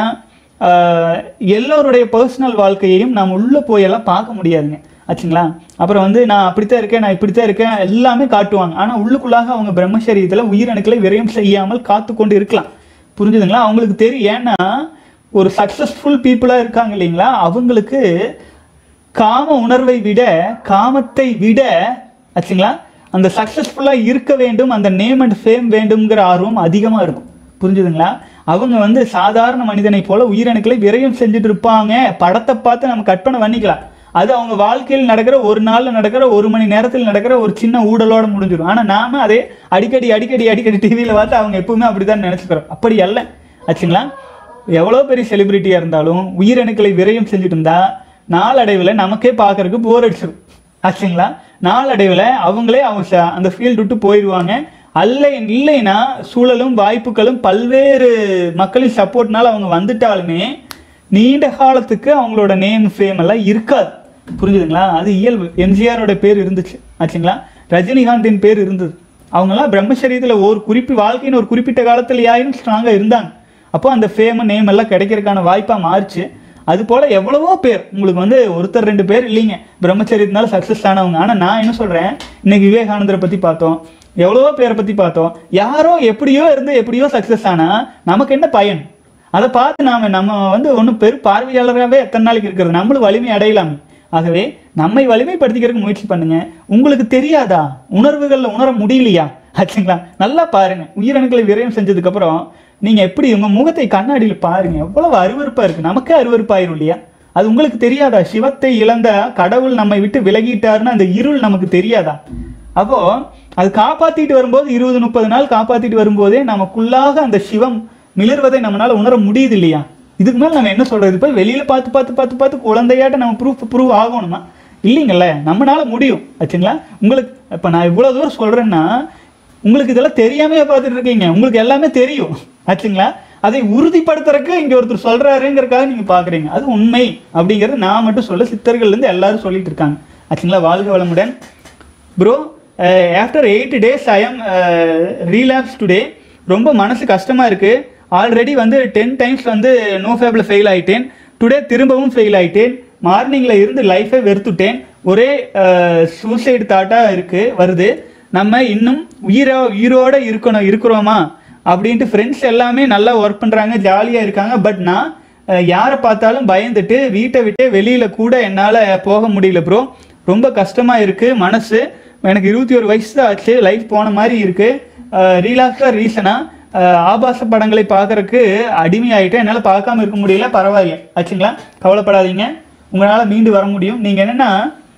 எல்லோருடைய பர்சனல் வாழ்க்கையையும் நாம் உள்ளே போயெல்லாம் பார்க்க முடியாதுங்க ஆச்சுங்களா. அப்புறம் வந்து நான் அப்படித்தான் இருக்கேன், நான் இப்படித்தான் இருக்கேன் எல்லாமே காட்டுவாங்க. ஆனால் உள்ளுக்குள்ளாக அவங்க பிரம்மசரீரத்தில் உயிரணுக்களை விரயம் செய்யாமல் காத்து கொண்டு இருக்கலாம். புரிஞ்சுதுங்களா? அவங்களுக்கு தெரியும். ஏன்னா ஒரு சக்ஸஸ்ஃபுல் பீப்புளாக இருக்காங்க இல்லைங்களா, அவங்களுக்கு காம உணர்வை விட காமத்தை விட ஆச்சுங்களா அந்த சக்ஸஸ்ஃபுல்லாக இருக்க வேண்டும், அந்த நேம் அண்ட் ஃபேம் வேண்டும்ங்கிற ஆர்வம் அதிகமாக இருக்கும். புரிஞ்சுதுங்களா? அவங்க வந்து சாதாரண மனிதனை போல உயிரணுக்களை விரயம் செஞ்சுட்டு இருப்பாங்க. படத்தை பார்த்து நம்ம கற்பனை பண்ணிக்கலாம். அது அவங்க வாழ்க்கையில் நடக்கிற ஒரு நாளில் நடக்கிற ஒரு மணி நேரத்தில் நடக்கிற ஒரு சின்ன ஊடலோட முடிஞ்சிடும். ஆனால் நாம அதே அடிக்கடி அடிக்கடி அடிக்கடி டிவியில் பார்த்து அவங்க எப்பவுமே அப்படிதான் நினைச்சுக்கிறோம். அப்படி அல்ல ஆச்சுங்களா. எவ்வளோ பெரிய செலிபிரிட்டியாக இருந்தாலும் உயிரணுக்களை விரயம் செஞ்சுட்டு இருந்தா நாளடைவில் நமக்கே பார்க்கறதுக்கு போர் அடிச்சிடும் ஆச்சுங்களா. நாளடைவில் அவங்களே அவங்க அந்த ஃபீல்டு விட்டு போயிடுவாங்க. இல்லைன்னா சூழலும் வாய்ப்புகளும் பல்வேறு மக்களின் சப்போர்ட்னால அவங்க வந்துட்டாலுமே நீண்ட காலத்துக்கு அவங்களோட நேம் ஃபேம் எல்லாம் இருக்காது. புரிஞ்சுதுங்களா? அது இயல்பு. எம்ஜிஆரோட பேர் இருந்துச்சு ஆச்சுங்களா, ரஜினிகாந்தின் பேர் இருந்தது. அவங்கெல்லாம் பிரம்மசரீரத்தில் வாழ்க்கையின் ஒரு குறிப்பிட்ட காலத்தில் யாரும் ஸ்ட்ராங்காக இருந்தாங்க. அப்போ அந்த ஃபேம் நேம் எல்லாம் கிடைக்கிறதுக்கான வாய்ப்பாக மாறிச்சு. அது போல எவ்வளவோ பேர் உங்களுக்கு வந்து ஒருத்தர் ரெண்டு பேர் இல்லைங்க பிரம்மச்சரியத்தினால சக்ஸஸ் ஆனவங்க. ஆனால் நான் என்ன சொல்கிறேன், இன்னைக்கு விவேகானந்தரை பற்றி பார்த்தோம், எவ்வளவோ பேரை பற்றி பார்த்தோம். யாரோ எப்படியோ இருந்து எப்படியோ சக்ஸஸ் ஆனால் நமக்கு என்ன பயன்? அதை பார்த்து நம்ம வந்து ஒன்றும் பார்வையாளராகவே எத்தனை நாளைக்கு இருக்கிறது, நம்மளும் வலிமை அடையலாமே. ஆகவே நம்மை வலிமைப்படுத்திக்கிறதுக்கு முயற்சி பண்ணுங்க. உங்களுக்கு தெரியாதா, உணர்வுகளில் உணர முடியலையா ஆச்சுங்களா, நல்லா பாருங்க. உயிரணுக்களை விரயம் செஞ்சதுக்கு அப்புறம் நீங்க எப்படி உங்க முகத்தை கண்ணாடியில் பாருங்க, எவ்வளவு அருவருப்பா இருக்கு. நமக்கே அருவருப்பாயிரும் இல்லையா? அது உங்களுக்கு தெரியாதா? சிவத்தை இழந்த கடவுள் நம்மை விட்டு விலகிட்டாருன்னா அந்த இருள் நமக்கு தெரியாதா? அப்போ அது காப்பாத்திட்டு வரும்போது 20-30 நாள் காப்பாத்திட்டு வரும்போதே நமக்குள்ளாக அந்த சிவம் மிளர்வதை நம்மளால உணர முடியுது இல்லையா? இதுக்கு மேல நம்ம என்ன சொல்றது? போய் வெளியில பார்த்து பார்த்து பார்த்து பார்த்து குழந்தையாட்ட நம்ம ப்ரூவ் ஆகணுமா? இல்லைங்கல்ல, நம்மளால முடியும் ஆச்சுங்களா. உங்களுக்கு இப்ப நான் இவ்வளவு தூரம் சொல்றேன்னா உங்களுக்கு இதெல்லாம் தெரியாமையே பார்த்துட்டு இருக்கீங்க. உங்களுக்கு எல்லாமே தெரியும் ஆச்சுங்களா. அதை உறுதிப்படுத்துறதுக்கு இங்க ஒருத்தர் சொல்றாருங்கிறதுக்காக நீங்க பாக்குறீங்க. அது உண்மை அப்படிங்கிறது நான் மட்டும் சொல்ல, சித்தர்கள் இருந்து எல்லாரும் சொல்லிட்டு இருக்காங்க ஆச்சுங்களா. வாழ்க வளமுடன் bro. After 8 days I am relapse today. ரொம்ப மனசு கஷ்டமா இருக்கு. ஆல்ரெடி வந்து 10 times வந்து நோ ஃபேப்ல ஃபெயில் ஆயிட்டேன். டுடே திரும்பவும் ஃபெயில் ஆயிட்டேன். மார்னிங்ல இருந்து லைஃபை வெறுத்துட்டேன். ஒரே சூசைடு தாட்டா வருது. நம்ம இன்னும் உயிரோட இருக்கிறோமா அப்படின்ட்டு. ஃப்ரெண்ட்ஸ் எல்லாமே நல்லா ஒர்க் பண்றாங்க, ஜாலியா இருக்காங்க. பட் நான் யாரை பார்த்தாலும் பயந்துட்டு வீட்டை விட்டு வெளியில கூட என்னால் போக முடியல ப்ரோ. ரொம்ப கஷ்டமா இருக்கு மனசு. எனக்கு 21 வயசு தான் ஆச்சு. லைஃப் போன மாதிரி இருக்கு. ரீலாக்ஸா ரீசனா ஆபாச படங்களை பார்க்கறதுக்கு அடிமையாயிட்டேன். என்னால் பார்க்காம இருக்க முடியல. பரவாயில்ல ஆச்சுங்களா, கவலைப்படாதீங்க, உங்களால் மீண்டு வர முடியும். நீங்கள் என்னென்னா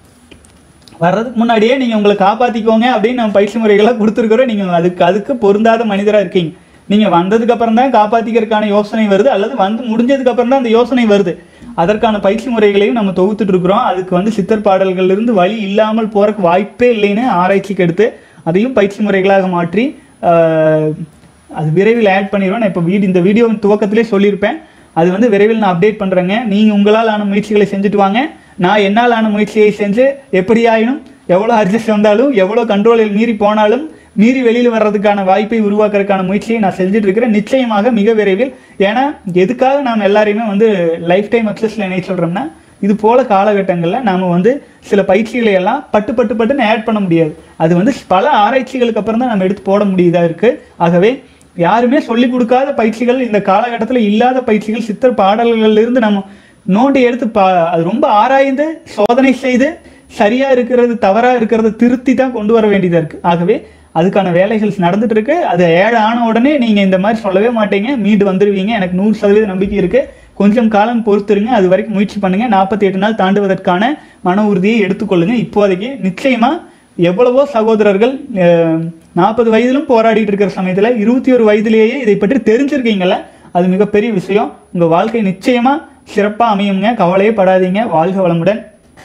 வர்றதுக்கு முன்னாடியே நீங்கள் உங்களை காப்பாற்றிக்கோங்க அப்படின்னு நம்ம பயிற்சி முறைகளாக கொடுத்துருக்குறோம். நீங்கள் அதுக்கு பொருந்தாத மனிதராக இருக்கீங்க. நீங்கள் வந்ததுக்கப்புறம் தான் காப்பாற்றிக்கிறதுக்கான யோசனை வருது, அல்லது வந்து முடிஞ்சதுக்கப்புறம் தான் அந்த யோசனை வருது. அதற்கான பயிற்சி முறைகளையும் நம்ம தொகுத்துட்டு இருக்கிறோம். அதுக்கு வந்து சித்தர் பாடல்கள்லேருந்து வழி இல்லாமல் போகிறக்கு வாய்ப்பே இல்லைன்னு ஆராய்ச்சிக்கு எடுத்து அதையும் பயிற்சி முறைகளாக மாற்றி அது விரைவில் ஆட் பண்ணிடுவேன். நான் இப்போ இந்த வீடியோவின் துவக்கத்திலே சொல்லியிருப்பேன். அது வந்து விரைவில் நான் அப்டேட் பண்ணுறேங்க. நீங்கள் உங்களால் ஆன முயற்சிகளை செஞ்சுட்டு வாங்க. நான் என்னால் ஆன முயற்சியை செஞ்சு எப்படி ஆயினும் எவ்வளோ அட்ஜஸ்ட் வந்தாலும் எவ்வளோ கண்ட்ரோலில் மீறி போனாலும் மீறி வெளியில் வர்றதுக்கான வாய்ப்பை உருவாக்குறதுக்கான முயற்சியை நான் செஞ்சுட்டு இருக்கிறேன். நிச்சயமாக மிக விரைவில். ஏன்னா எதுக்காக நாம் எல்லாரையுமே வந்து லைஃப் டைம் அக்சஸில் என்ன சொல்கிறோம்னா, இது போல காலகட்டங்களில் நாம் வந்து சில பயிற்சிகளை எல்லாம் பட்டுன்னு ஆட் பண்ண முடியாது. அது வந்து பல ஆராய்ச்சிகளுக்கு அப்புறம் தான் நம்ம எடுத்து போட முடியுதா இருக்குது. ஆகவே யாருமே சொல்லிக் கொடுக்காத பயிற்சிகள், இந்த காலகட்டத்தில் இல்லாத பயிற்சிகள், சித்தர் பாடல்கள்லேருந்து நம்ம நோண்டி எடுத்து அது ரொம்ப ஆராய்ந்து சோதனை செய்து சரியாக இருக்கிறது தவறாக இருக்கிறத திருத்தி தான் கொண்டு வர வேண்டியதாக இருக்குது. ஆகவே அதுக்கான வேலைகள் நடந்துட்டு இருக்கு. அது 7 ஆன உடனே நீங்கள் இந்த மாதிரி சொல்லவே மாட்டீங்க, மீண்டு வந்துடுவீங்க. எனக்கு 100% நம்பிக்கை இருக்குது. கொஞ்சம் காலம் பொறுத்துருங்க. அது வரைக்கும் முயற்சி பண்ணுங்கள். 48 நாள் தாண்டுவதற்கான மன உறுதியை எடுத்துக்கொள்ளுங்க. இப்போதைக்கு நிச்சயமாக எவ்வளவோ சகோதரர்கள் 40 வயதிலும் போராடிட்டு இருக்கிற சமயத்தில் 21 வயதிலேயே இதை பற்றி தெரிஞ்சிருக்கீங்கள, அது மிகப்பெரிய விஷயம். உங்கள் வாழ்க்கை நிச்சயமாக சிறப்பாக அமையுங்க. கவலையே படாதீங்க. வாழ்க வளமுடன்.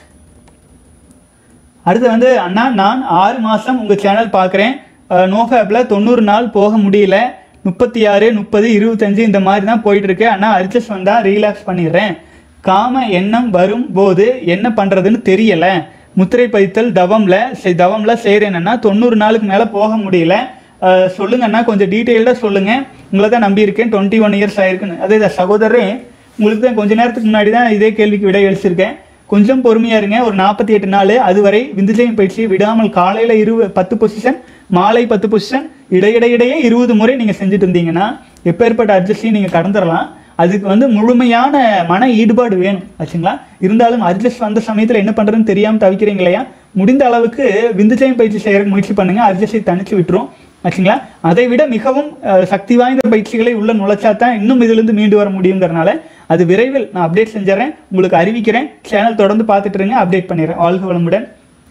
அடுத்து வந்து அண்ணா, நான் 6 மாதம் உங்கள் சேனல் பார்க்குறேன். நோஃபேப்பில் 90 நாள் போக முடியல. 36, 30, 25 இந்த மாதிரி தான் போயிட்டுருக்கு. அண்ணா அட்ஜஸ்ட் வந்தால் ரீலாக்ஸ் பண்ணிடுறேன். காம எண்ணம் வரும்போது என்ன பண்ணுறதுன்னு தெரியலை. முத்திரை பதித்தல் தவமில் செய்கிறேன்னா 90 நாளுக்கு மேலே போக முடியல. சொல்லுங்கண்ணா, கொஞ்சம் டீட்டெயில்டாக சொல்லுங்கள். உங்களை தான் நம்பியிருக்கேன். 21 இயர்ஸ் ஆயிருக்குன்னு. அதே சகோதரரே, உங்களுக்கு தான் கொஞ்ச நேரத்துக்கு முன்னாடி தான் இதே கேள்விக்கு விடை அளிச்சிருக்கேன். கொஞ்சம் பொறுமையாக இருங்க. ஒரு 48 நாள் அதுவரை விந்துஜயம் பயிற்சியை விடாமல் காலையில் 10 பொசிஷன், மாலை 10 பொசிஷன், இடையிடையே 20 முறை நீங்கள் செஞ்சுட்டு இருந்தீங்கன்னா எப்பேற்பட்ட அட்ஜஸ்டையும் நீங்கள் கடந்துடலாம். அதுக்கு வந்து முழுமையான மன ஈடுபாடு வேணும் ஆச்சுங்களா. இருந்தாலும் அட்ஜஸ்ட் வந்த சமயத்தில் என்ன பண்ணுறதுன்னு தெரியாமல் தவிக்கிறீங்க இல்லையா, முடிந்த அளவுக்கு விந்துஜயம் பயிற்சி செய்யறதுக்கு முயற்சி பண்ணுங்கள். அட்ஜஸ்டை தனிச்சு விட்டுரும் ஆச்சுங்களா. அதை விட மிகவும் சக்தி வாய்ந்த பயிற்சிகளை உள்ள நுழைச்சா தான் இன்னும் இதிலிருந்து மீண்டு வர முடியுங்கிறனால அது விரைவில் நான் அப்டேட் செஞ்சிடறேன், உங்களுக்கு அறிவிக்கிறேன். சேனல் தொடர்ந்து பார்த்துட்டு இருங்க, அப்டேட் பண்ணிடுறேன். வாழ்க வளமுடன்.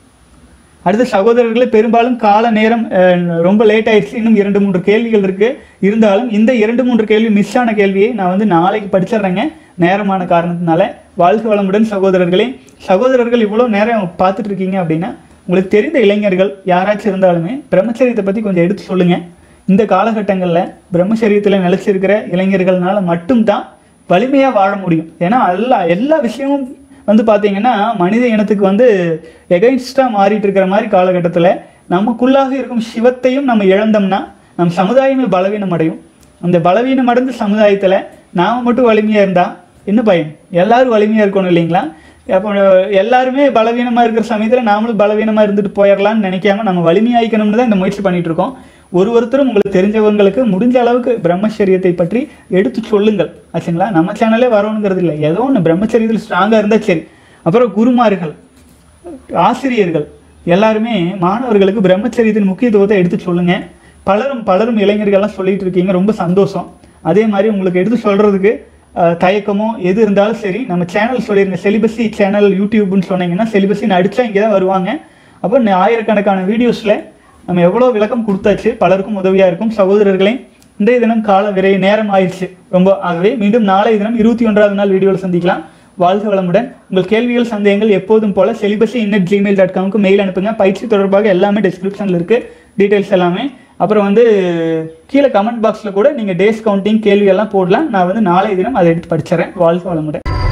அடுத்த சகோதரர்களே, பெரும்பாலும் கால நேரம் ரொம்ப லேட் ஆயிடுச்சு. இன்னும் 2-3 கேள்விகள் இருக்குது. இருந்தாலும் இந்த 2-3 கேள்வி மிஸ் ஆன கேள்வியை நான் வந்து நாளைக்கு படிச்சிடுறேங்க, நேரமான காரணத்தினால. வாழ்க வளமுடன் சகோதரர்களே. சகோதரர்கள் இவ்வளோ நேரம் பார்த்துட்டு இருக்கீங்க அப்படின்னா, உங்களுக்கு தெரிந்த இளைஞர்கள் யாராச்சும் இருந்தாலுமே பிரம்மச்சரியத்தை பற்றி கொஞ்சம் எடுத்து சொல்லுங்கள். இந்த காலகட்டங்களில் பிரம்மச்சரியத்தில் நிலைச்சிருக்கிற இளைஞர்கள்னால மட்டும்தான் வலிமையாக வாழ முடியும். ஏன்னா எல்லா விஷயமும் வந்து பார்த்தீங்கன்னா மனித இனத்துக்கு வந்து எகைன்ஸ்டாக மாறிட்டு இருக்கிற மாதிரி காலகட்டத்தில் நமக்குள்ளாக இருக்கும் சிவத்தையும் நம்ம இழந்தோம்னா நம் சமுதாயமே பலவீனம் அடையும். அந்த பலவீனம் அடைந்த சமுதாயத்தில் நாம் மட்டும் வலிமையாக இருந்தால் என்ன பயன்? எல்லாரும் வலிமையாக இருக்கணும் இல்லைங்களா? அப்போ எல்லாருமே பலவீனமாக இருக்கிற சமயத்தில் நாமளும் பலவீனமாக இருந்துட்டு போயிடலான்னு நினைக்காம நம்ம வலிமையாக்கணும்னு தான் இந்த முயற்சி பண்ணிட்டு இருக்கோம். ஒருத்தரும் உங்களுக்கு தெரிஞ்சவங்களுக்கு முடிஞ்ச அளவுக்கு பிரம்மச்சரியத்தை பற்றி எடுத்து சொல்லுங்கள் ஆச்சுங்களா. நம்ம சேனலே வரணுங்கிறது இல்லை, ஏதோ ஒன்று பிரம்மச்சரியத்தில் ஸ்ட்ராங்காக இருந்தால் சரி. அப்புறம் குருமார்கள், ஆசிரியர்கள் எல்லாருமே மாணவர்களுக்கு பிரம்மச்சரியத்தின் முக்கியத்துவத்தை எடுத்து சொல்லுங்கள். பலரும் இளைஞர்கள்லாம் சொல்லிட்டு இருக்கீங்க, ரொம்ப சந்தோஷம். அதே மாதிரி உங்களுக்கு எடுத்து சொல்கிறதுக்கு தயக்கமோ எது இருந்தாலும் சரி, நம்ம சேனல் சொல்லிடுங்க. செலிபஸி சேனல் யூடியூப்னு சொன்னீங்கன்னா செலிபஸின்னு அடித்தா இங்கே தான் வருவாங்க. அப்போ ஆயிரக்கணக்கான வீடியோஸில் நம்ம எவ்வளோ விளக்கம் கொடுத்தாச்சு, பலருக்கும் உதவியாக இருக்கும். சகோதரர்களே, இன்றைய தினம் நேரம் ஆயிடுச்சு ரொம்ப. ஆகவே மீண்டும் நாளைய தினம் 21வது நாள் வீடியோவில் சந்திக்கலாம். வாழ்க வளமுடன். உங்கள் கேள்விகள் சந்தேகங்கள் எப்போதும் போல celibacy@gmail.com மெயில் அனுப்புங்க. பயிற்சி தொடர்பாக எல்லாமே டிஸ்கிரிப்ஷனில் இருக்குது, டீட்டெயில்ஸ் எல்லாமே. அப்புறம் வந்து கீழே கமெண்ட் பாக்ஸில் கூட நீங்கள் டேஸ் கவுண்டிங் கேள்வி எல்லாம் போடலாம். நான் வந்து நாளைய தினம் அதை எடுத்து படிச்சிடறேன். வாழ்க வளமுடன்.